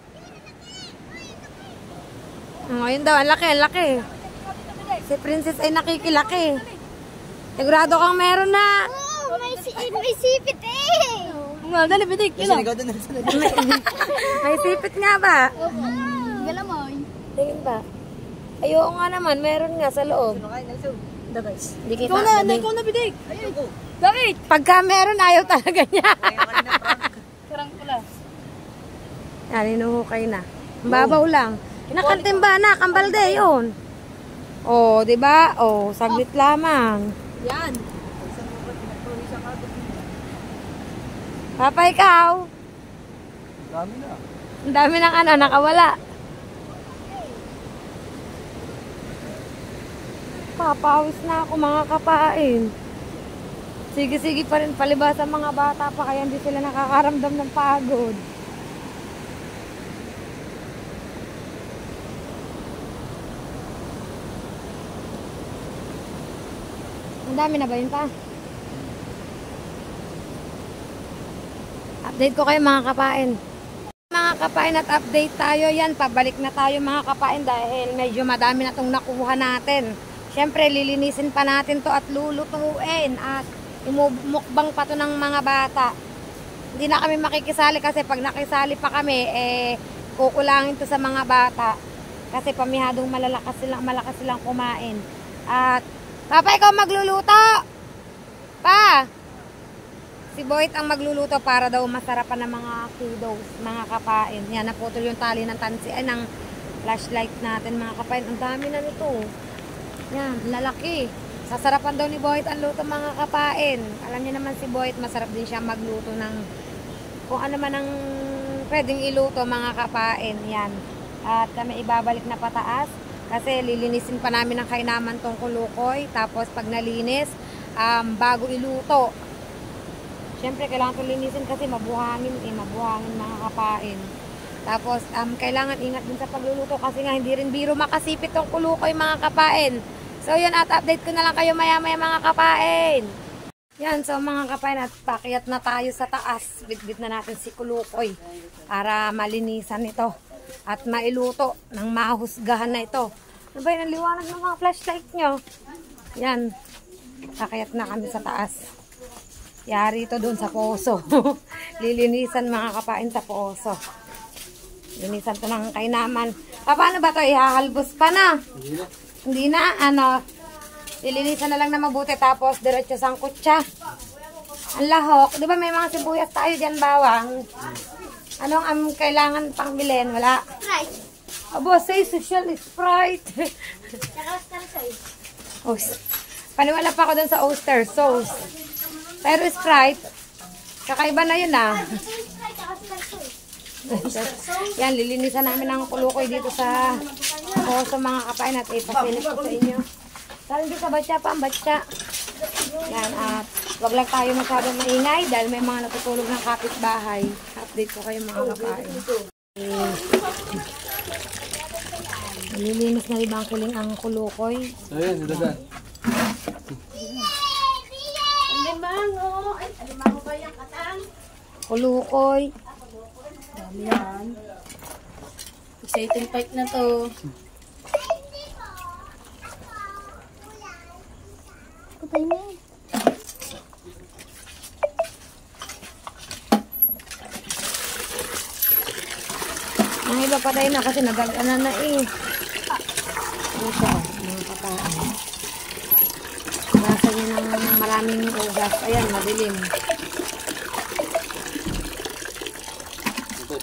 Oh, yun daw. Ang laki, ang laki. Si Princess ay nakikilaki. Sigurado kang meron na. Oh, may, si may sipit eh. Nga, dali, bidik. Yun lang. May sipit nga ba? Galamoy. Tingin ba? Ay, oo nga naman. Meron nga sa loob. Hindi kita. Ikaw na, ikaw na, bidik. Bakit? Pagka meron, ayaw talaga niya. Karang pula. Yan, inuhukay na. Ang babaw lang. Kinakantimba na, kambalde yun. Oh, di ba? Oh, saglit lamang. Yan. Papa, ikaw? Dami na. Ang dami ng ano, nakawala. Papawis na ako mga kapain. Sige-sige pa rin palibas ang mga bata pa kaya hindi sila nakakaramdam ng pagod. Ang dami na ba yun pa? Update ko kayo mga kapain. Mga kapain at update tayo yan. Pabalik na tayo mga kapain dahil medyo madami na itong nakuha natin. Siyempre lilinisin pa natin to at lulutuin at imumukbang pa to ng mga bata. Hindi na kami makikisali kasi pag nakisali pa kami eh kukulangin to sa mga bata. Kasi pamihadong malalakas silang, malakas silang kumain. At Papa, ikaw magluluto. Pa. Si Boyd ang magluluto para daw masarapan ng mga kiddos, mga kapain. Yan, naputol yung tali ng tansi, ay, ng flashlight natin, mga kapain. Ang dami na nito. Yan, lalaki. Sasarapan daw ni Boyd ang luto, mga kapain. Alam niyo naman si Boyd, masarap din siya magluto ng kung ano man ang pwedeng iluto, mga kapain. Yan. At kami ibabalik na pataas. Kasi lilinisin pa namin ang kainaman tong kulukoy. Tapos pag nalinis, um, bago iluto. Siyempre kailangan itong linisin kasi mabuhangin eh, mabuhangin mga kapain. Tapos um, kailangan ingat din sa pagluluto kasi nga hindi rin biro makasipit tong kulukoy mga kapain. So yun, at update ko na lang kayo maya maya mga kapain. Yan, so mga kapain, at pakyat na tayo sa taas. Bitbit na natin si kulukoy para malinisan ito. At mailuto ng mahusgahan na ito. Ano ba yun ang liwanag ng mga flashlight nyo? Yan. Kakayat na kami sa taas. Yari ito doon sa poso. Lilinisan mga kapain sa poso. Linisan ito ng kainaman. Paano ba ito? Ihahalbos pa na? Hindi na. Hindi na. Ano? Lilinisan na lang na mabuti. Tapos diretso sang kutsa. Ang lahok. Di ba may mga sibuyas tayo dyan bawang? Anong ang um, kailangan pang bilhin? Wala. Sprite. Abo, say social Sprite. Tsaka star sauce. Oh, paniwala pa ako dun sa oyster sauce. Pero Sprite, kakaiba na yun ah. Ito yung Sprite, tsaka star sauce. Yan, lilinisan namin ang kulukoy dito sa poso mga kapain at ipasilip ko sa inyo. Dahil dito sa batya pa, ang batya. Yan, at wag lang tayo masyadong maingay dahil may mga natutulog ng kapitbahay. Update ko kayo mga kapain. Eh, nililinis na ibang kiling ang kulukoy. Ayun, dada. Alimango. Ay, alimango ba yung katang? Kulukoy. Dami yan. Exciting fight na to. Kupay mo. Ang iba patay na kasi nagagana na eh. Ito, mga kapain. Nasa niya ng maraming ugas. Ayan, madilim.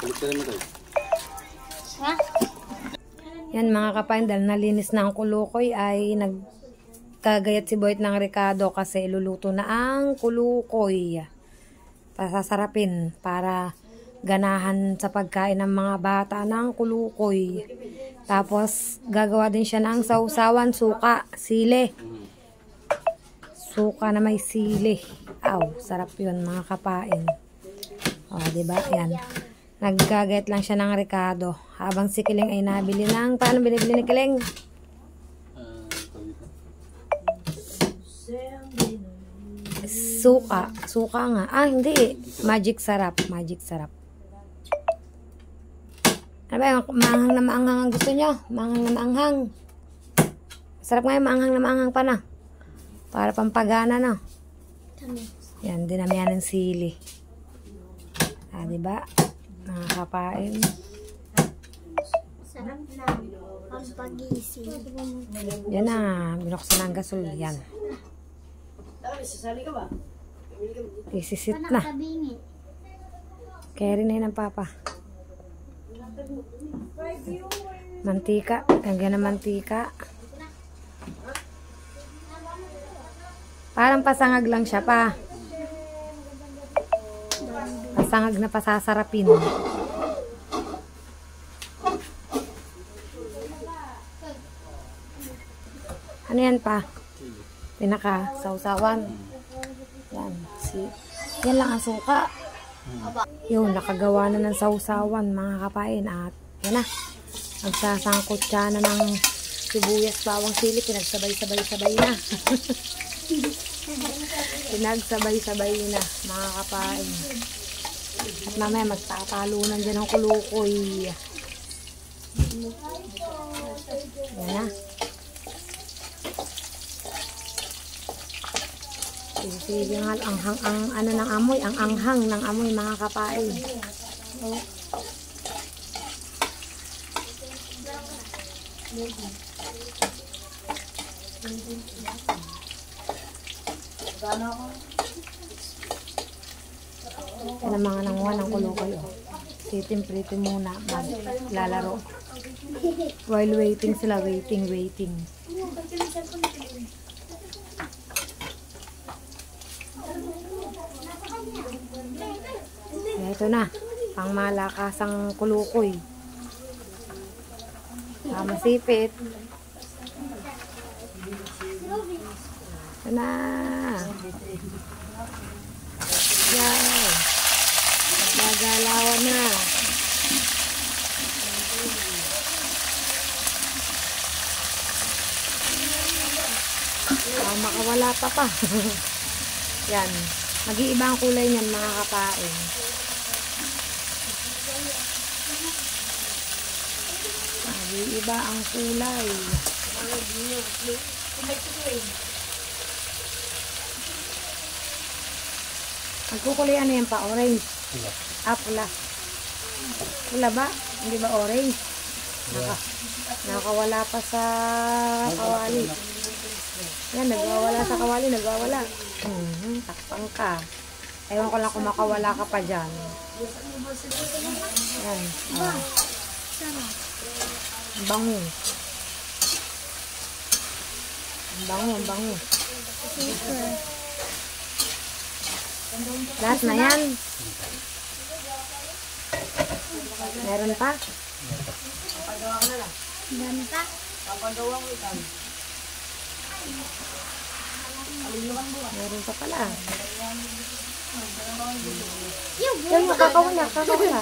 Ha? Yan mga kapain, dahil nalinis na ang kulukoy ay nagkagayat si Boyet ng Ricardo kasi iluluto na ang kulukoy. Pasasarapin para ganahan sa pagkain ng mga bata ng kulukoy. Tapos gagawa din siya ng sausawan, suka, sili. Suka na may sili. Aw, sarap yun mga kapain. O, diba? Yan. Naggagayat lang siya ng Ricardo. Habang si Kiling ay nabili ng... Paano binibili ni Kiling? Suka. Suka nga. Ah, hindi. Magic sarap. Magic sarap. Ano ba yung maanghang na maanghang ang gusto nyo? Maanghang na maanghang. Sarap nga yung maanghang na maanghang pa na. Para pampagana na. Yan, dinamihan ng sili. Ah, diba? Mga kapain. Sarap na. Ang pag-isip. Yan na. Binuksan ang gasol. Yan. Isisit na. Nakabingi. Carry na yun ang papa. Mantika. Lagyan ng mantika. Parang pasangag lang siya pa. Pasangag na pasasarapin. Ano yan pa? Pinaka sausawan. Yan. Si, yan lang ang suka. Yun, nakagawa na ng sausawan mga kapain. At yan na. Nagsasangkot siya na ng sibuyas, bawang sili. Pinagsabay-sabay-sabay na. Pinagsabay-sabay na mga kapain. At mamaya magtatalunan dyan ng kulukoy. Yan na. Sige nga ang, ang, ang ano ng amoy, ang anghang ng amoy mga kapain. Oh. Yan ang mga nanguha ng kulukoy. Oh. Sitim-prito muna, maglalaro. While waiting sila, waiting, waiting. Ito na, pang malakasang kulukoy. Ah, masipit. Ito na. Yan. Nagalawan na. Ah, makawala pa pa. Yan. Mag-iiba ang kulay niyan mga kapain. Mag-iiba ang kulay. Magkukulay ano yan pa? Orange? Pula. Ah, pula. Pula ba? Hindi ba orange? Naka, nakawala pa sa kawali. Yan, nagwawala sa kawali, nagwawala. Hmm, takpang ka. Ewan ko lang kung makawala ka pa dyan. Yan. Oh. Bango. Bango, bango. Lahat na yan. Meron pa? Meron pa? Meron pa pala. Yung Yan mo, kakawala, kakawala.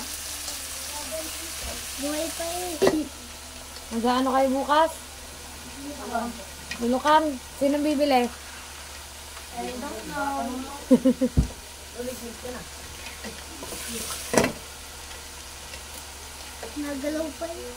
buhay pa eh. Mag-ano kayo bukas? Bulukan. Sino bibili? I don't know. Nagalaw pa eh.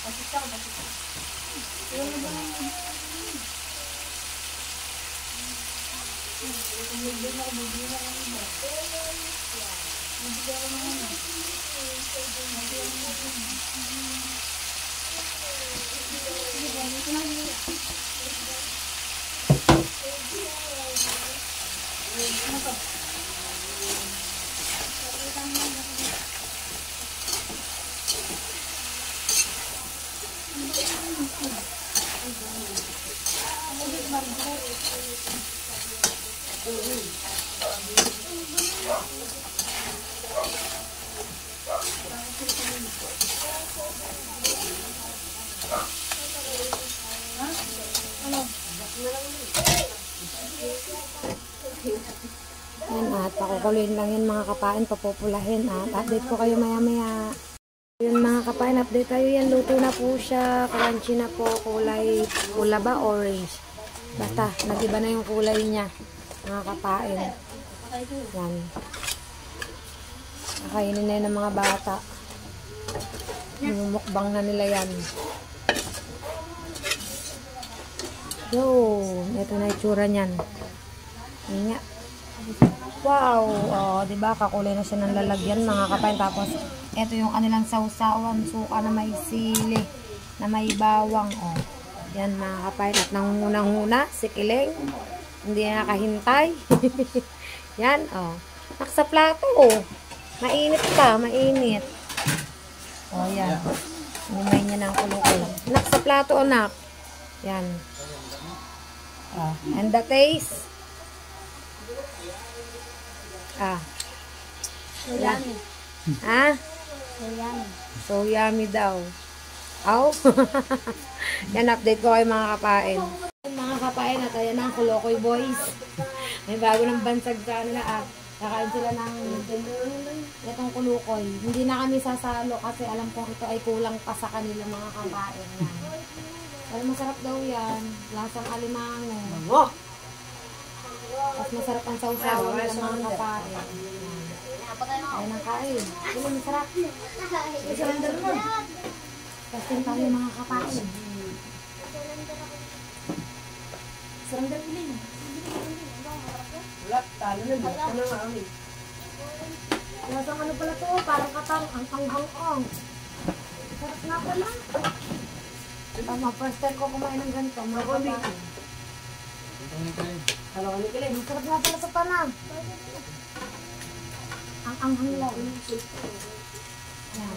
Yan at pakukuloyin lang yan mga kapain, papupulahin at update ko kayo maya maya. Yun mga kapain, update tayo yan, luto na po siya, crunchy na po, kulay pula ba orange, basta nag-iba na yung kulay niya mga kapain. Yan, nakainin na yun ng mga bata, mumukbang na nila yan. Yo, ito na itsura niyan. Yan nga. Wow, oh, 'di ba? Kakulay na siya ng lalagyan mga kapain. Tapos ito yung kanilang sausawan, suka na may sili, na may bawang, oh. Yan mga kapain, at nangunang-una si Kiling. Hindi na nakahintay. Yan, oh. Nakasa plato, oh. Mainit pa, mainit. Oh, yan. Hinimay niya ng kulo-kulo. Nakasa plato, anak. Yan. Oh, and the taste. Ah. So yummy. Ah? So yummy. So yummy daw. Aw. Yan, update ko kayo mga kapain. Mga kapain, at ayan ang Kulokoy Boys. May bago ng bansag sa kanila at kakain sila ng itong Kulokoy. Hindi na kami sasalo kasi alam kong ito ay kulang pa sa kanila mga kapain. Yan. Pero masarap daw yan. Lasang alimango. Oh! Mas masarap ang sausawan ng mga kapain. Ayan ang kain. Sino masarap? Surrender mo. Testing tayo mga kapain. Surrender mo din. Wala, talo na. Ano nga kami? Lasang ano pala to? Parang katang ang anghang-ang. Sarap nga pala. Tama, first time ko kumain ng ganito. Mga kapain. Halo ka ni Kiling. Ang sarap nga pala sa panang. Ang anghang lang. Yan.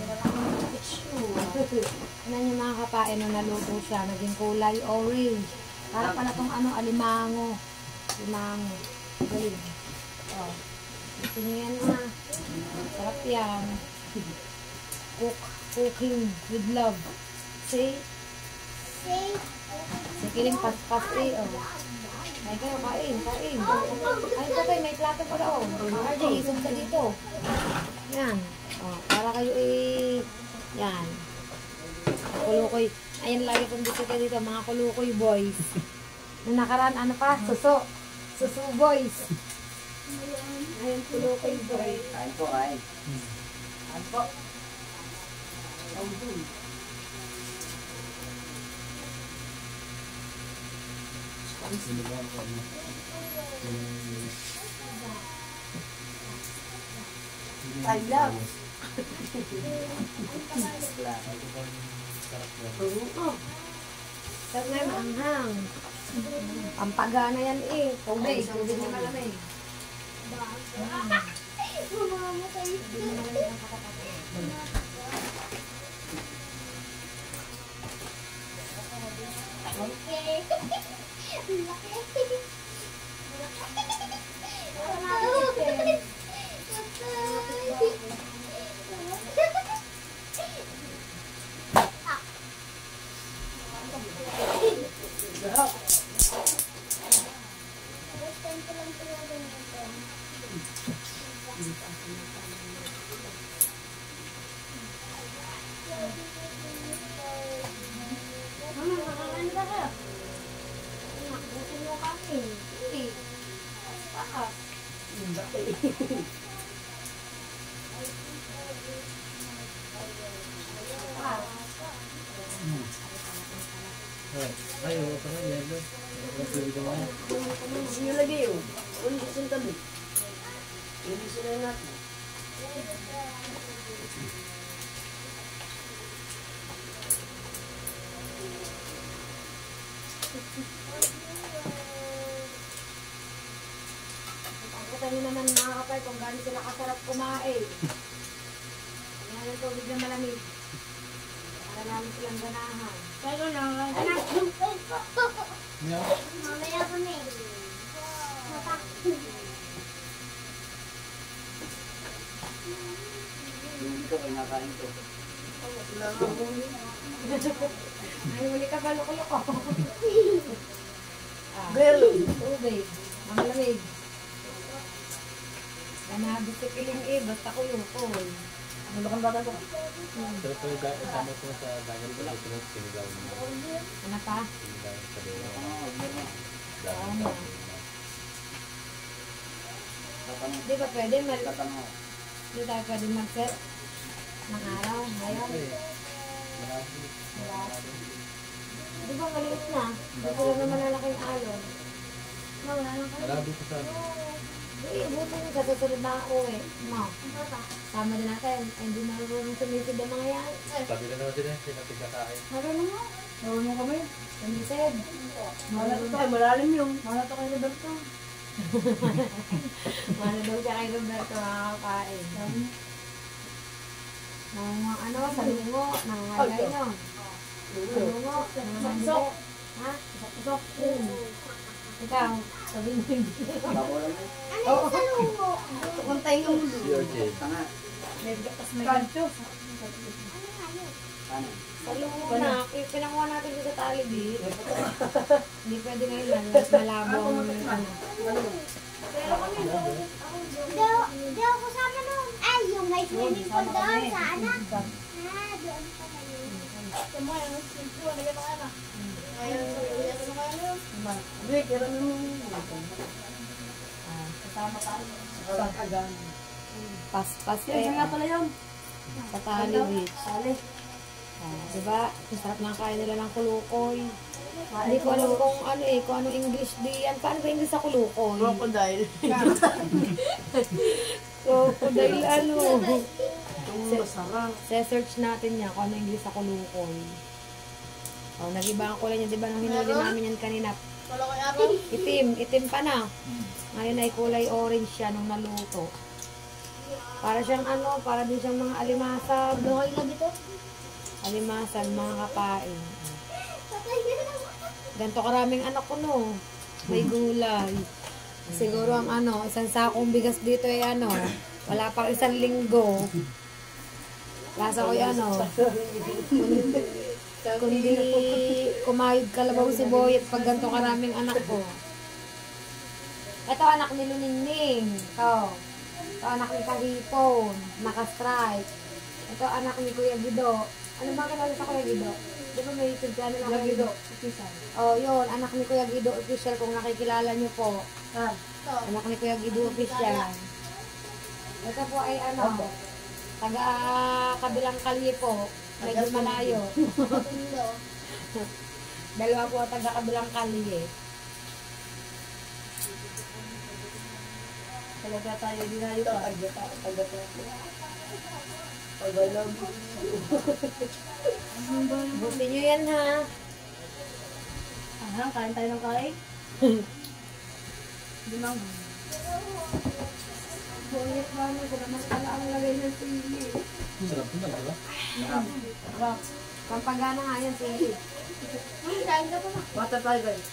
Yan yung mga kapain na naluto siya. Naging kulay orange. Para pala tong ano, alimango. Alimango. Galing. Oh. Gusto nyo yan ha. Sarap yan. Cook. Cooking with love. Say. Say. Si Kiling pas-pas eh. Oh. Ay kayo, kain, kain. Ay, ito kayo, may plato pa daw. R J, isog ka dito. Yan. O, para kayo eh, yan. Kulukoy. Ayan, lagi kong bisita dito, mga Kulukoy boys. Nung nakaraan, ano pa? Suso. Suso boys. Ayan, Kulukoy boys. Kain po, kain. Kain po. I love. Sarap na yung anghang. Pampagana yan eh. Tubig. Tubig na malamig. Mamamatay. Okay. Mama, makakain ka ka? Nakutin mo kami. Hindi. Taas. Taas. Ay, oo, parang yelo. Nagpapili ka mga. Gusto nyo lagi yun. Kung gusto nyo tabi. Hindi sila natin. Pakita nyo naman mga kapay kung gaano sila kasarap kumain. Yan ang tubig na malamig. Para namin silang ganahan. Pero lang, Anak! Yeah. Mamaya kami. Hindi ko kayo nakain to. Ay, huli ka ba loko-loko? Ah, Girl. tubig. Mamalamig. Ganahan gusto kiling eh. Basta ko yung cool. Ano ba kang bata ko? Pero pag ga- kasama ko sa dagat ko sa sunod, sinigaw mo. Ano pa? Sinigaw sa dewa. Oo na. Di ba pwede? Mal- Di tayo pwede mag-set ng araw. Ngayon. Di ba maliit na? Di ko lang naman lalaking alon. Wala lang kayo. Marami ko sa Eh, buti nyo sa susunod na ako eh. Ma, tama din natin. Ay, hindi marunong sumisid ang mga yan. sabi na naman sila, sinapig na kain. Marunong mo. Marunong kami. Sumisid. Wala to tayo. Malalim yung. Wala to kay Roberto. Ano daw siya kay Roberto makakain. Nang ano, sa lungo, nang malay no. Sa lungo, nang mandito. Ha? Isok-isok. Ikaw, sabi mo hindi. Oo. Kuntay yung ulo. Si R J. Tapos may kancho. Sa lungo na, pinanguha natin doon sa tali di. Hindi pwede ngayon lang, mas malabo ang ano. Hindi ako kasama nun. Ay, yung may swimming pool doon sa anak. Ah, doon pa na yun. Ito mo, yung swimming pool, nagyan ng anak. Ngayon, nagyan ng anak. Hindi, kaya naman. Kasama tayo. Sa kagan. Pas-pas Yan, eh. nga pala yun. Sa tali beach. Sali. Ah, diba? Ang sarap ng kain nila ng kulukoy. Hindi ko alam kung ano eh, kung ano English di yan. Paano ba English sa kulukoy? Crocodile. Crocodile ano. Yung masarap. Se-search natin yan kung ano English sa kulukoy. Oh, nag-iba ang kulay niya. Diba nung hinuli namin yan kanina? Wala ko araw. Itim. Itim pa na. Ngayon ay kulay orange siya nung naluto. Para siyang ano, para din siyang mga alimasag. Okay na dito. Alimasag, mga kapain. Ganto karaming anak ko no. May gulay. Siguro ang ano, isang sakong bigas dito ay ano, wala pang isang linggo. Lasa ko yung ano, kundi kumayod kalabaw si Boy at pag ganto karaming anak ko. Ito anak ni Luningning. Ito. Ito anak ni Kahipon. Naka-stripe. Ito anak ni Kuya Guido. Ano ba kilala sa Kuya Guido? Di ba may YouTube channel na Kuya Guido? Oh, yun. Anak ni Kuya Guido official kung nakikilala niyo po. Ah, Anak ni Kuya Guido official. Ito po ay ano, taga kabilang kalye po. Medyo malayo. Dalawa po taga kabilang kalye. talaga tayo dinayo pa. Tagat na. Pagalag. Buti nyo yan ha. Aha, kain tayo ng kain. Limang. Buyat ba mo? Sila mas pala ang lagay ng sili. Sarap naman, di ba? Sarap. Pampagana nga yan sili. Kain ka pa na. Bata tayo guys.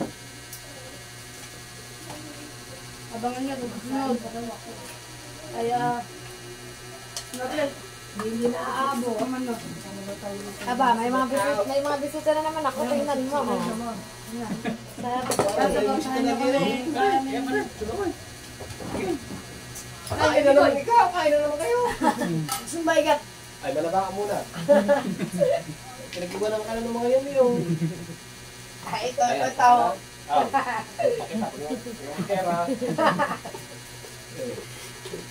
Abangan niya kung sunod. Kaya, natin. Hindi na aabo. Aman na. Ano ba tayo? Aba, may mga bisita, may mga bisita na naman ako. Tingnan mo. Oh. Sarap. Sasabaw tayo kami. Kain na naman ikaw! Kain na naman kayo! Sumbay ka. Ay, malaba ka muna. Pinag-iwanan ka na ng mga yun yung... Ay, ikaw ang tao. Ah, pakita ko yun. Yung pera.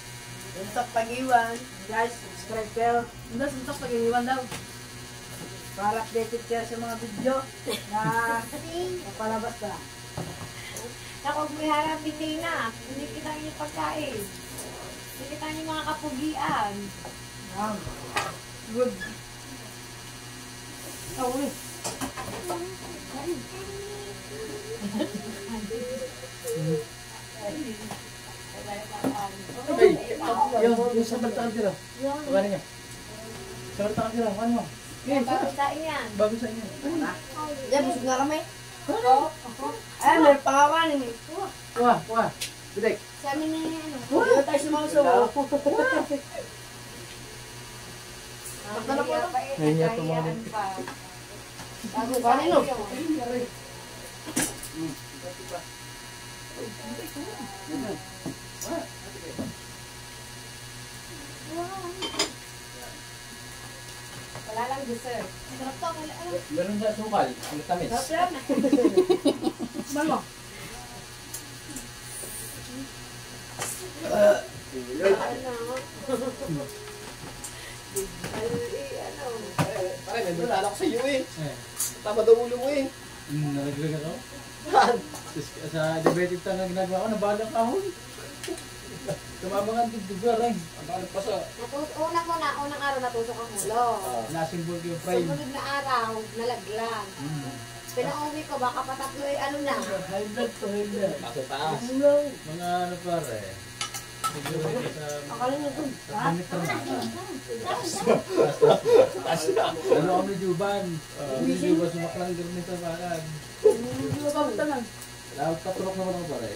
Suntok pag-iwan. Guys, subscribe kayo. Hindi, suntok pag-iwan daw. Para updated kayo sa mga video na napalabas na. Naku, may harapin kayo na. Hindi kita yung pagkain. Hindi kita yung mga kapugian. Um, good. Oh, uy. Hey, yung, yung sa baltakan sila. Kumain niya. Sa baltakan sila, kumain mo. Yan, babisain yan. Bago sa inyo. Yan, busog na kami. Ay, may pangawanin eh. Kuha, kuha. Bidek. Sa amin na yung ano. Dito tayo si Mama So. Nahiya po mga din. Bago Kanino? Wala lang dessert. Sarap to. Wala, ano. Meron sa sukal. Ang tamis. Mama. Pare, may bala ako sa iyo eh. Eh. Tama daw ulo mo eh. Hmm, nalaglag ako. Tapos sa diabetic ta na ginagawa ko, nabalang kahon. Tumabangan dugdug ka rin. Ang bakit pa sa... Natus- unang muna, unang araw natusok ang ulo. Nasimbol ko yung frame. Sumunod na araw, nalaglag. Hmm. Pinauwi ko, baka patatlo ay ano na. High blood to high blood. Nasa taas. Mga ano pare. Siguro sa... Akala niyo ito. Sa monitor na. Taas na. Ano kami Juban? Kami Juban sumaklang ganun sa bakan. Hindi ba ba tanan? Lahat patulok naman ako pare.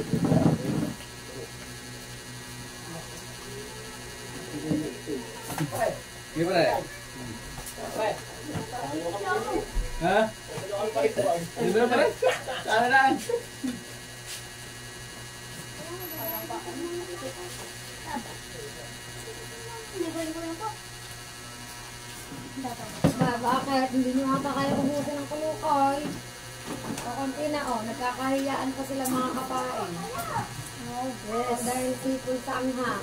Sige pare. Ha? Hindi ba pare? Sana lang. Ba, bakit? Hindi nyo ata kaya ubusin ng kulukoy. Kakunti na, oh. Nagkakahiyaan pa sila mga kapain. Oh, yes. Dahil people sa anghang.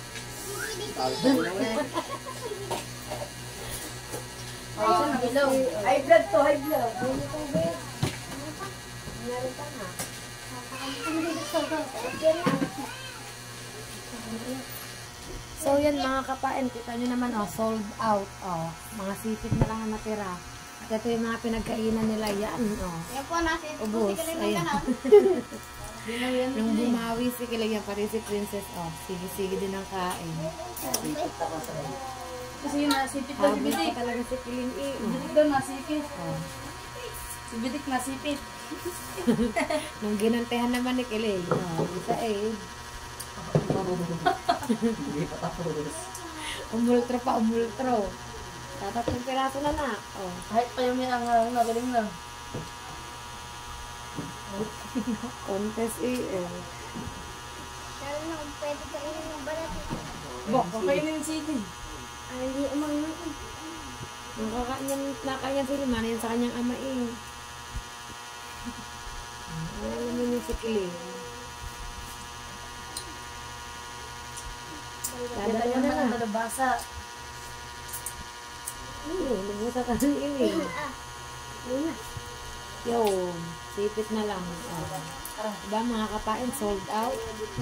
Oh, hello. High blood to, high blood. Hindi ko, babe. Meron ka na. So yan mga kapain, kita nyo naman oh, sold out oh. Mga sipit na lang ang natira. At ito yung mga pinagkainan nila yan oh. Yan po, nasa ito po Ubus, si Kalimay ayan. ka na. Nung bumawi si Kilayan, pati si Princess oh, sige-sige din ang kain. Kasi yun, nasipit daw si Habis Bidik. pa talaga si Kilin eh. Si Bidik daw nasipit. Oh. Si Bidik nasipit. Nung ginantehan naman ni Kilay, oh, isa eh. Umultro pa, umultro. Tatatlong piraso na na. Oh. Kahit pa yung may angang nagaling na. Contest eh. eh. Sabi mo, pwede ka inom ng balat. Bok, kakainin si City. Ay, hindi umayon. Yung kakain nakain si Lima na yan sa kanyang ama eh. Alam mo yung si Kilay. Kaya Dadala yung na mga na. nalabasa. Ay, lumusa ka ng ili. Ayun na. Yun, sipit na lang. Oh. Diba mga kapain, sold out?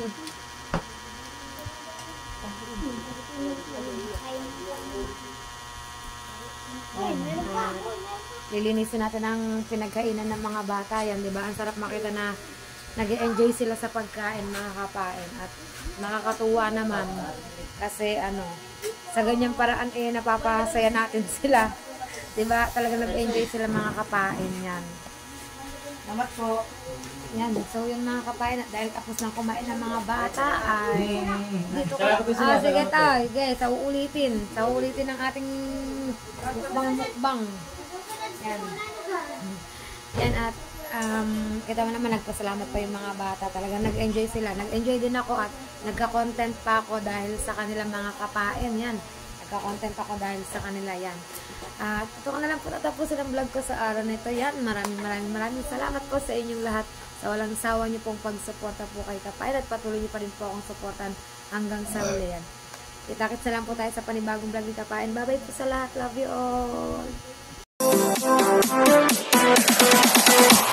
Ayan, ah, lilinisin natin ang pinagkainan ng mga bata. Yan, di ba? Ang sarap makita na nag-enjoy sila sa pagkain, mga kapain. At nakakatuwa naman kasi ano, sa ganyang paraan eh napapasaya natin sila. Di ba? Talaga nag-enjoy sila mga kapain yan. Namat po. Yan, so yung mga kapain, dahil tapos na kumain ng mga bata ay dito ko. Salamat po sila, Ah, sige salamat po. tayo. Sige, sa uulitin. Sa uulitin ng ating mukbang-mukbang. Yan. Yan at um, kita mo naman nagpasalamat pa yung mga bata. Talagang nag-enjoy sila. Nag-enjoy din ako at nagka-content pa ako dahil sa kanilang mga kapain. Yan. Nagka-content ako dahil sa kanila yan. At ito ko na lang po tatapusin ang vlog ko sa araw na ito. Yan. Maraming maraming maraming salamat po sa inyong lahat. Sa walang sawa niyo pong pagsuporta po kay Kapain at patuloy niyo pa rin po akong suportan hanggang sa uli yan. Kita-kits na lang po tayo sa panibagong vlog ni Kapain. Bye-bye po sa lahat. Love you all. We'll be right back.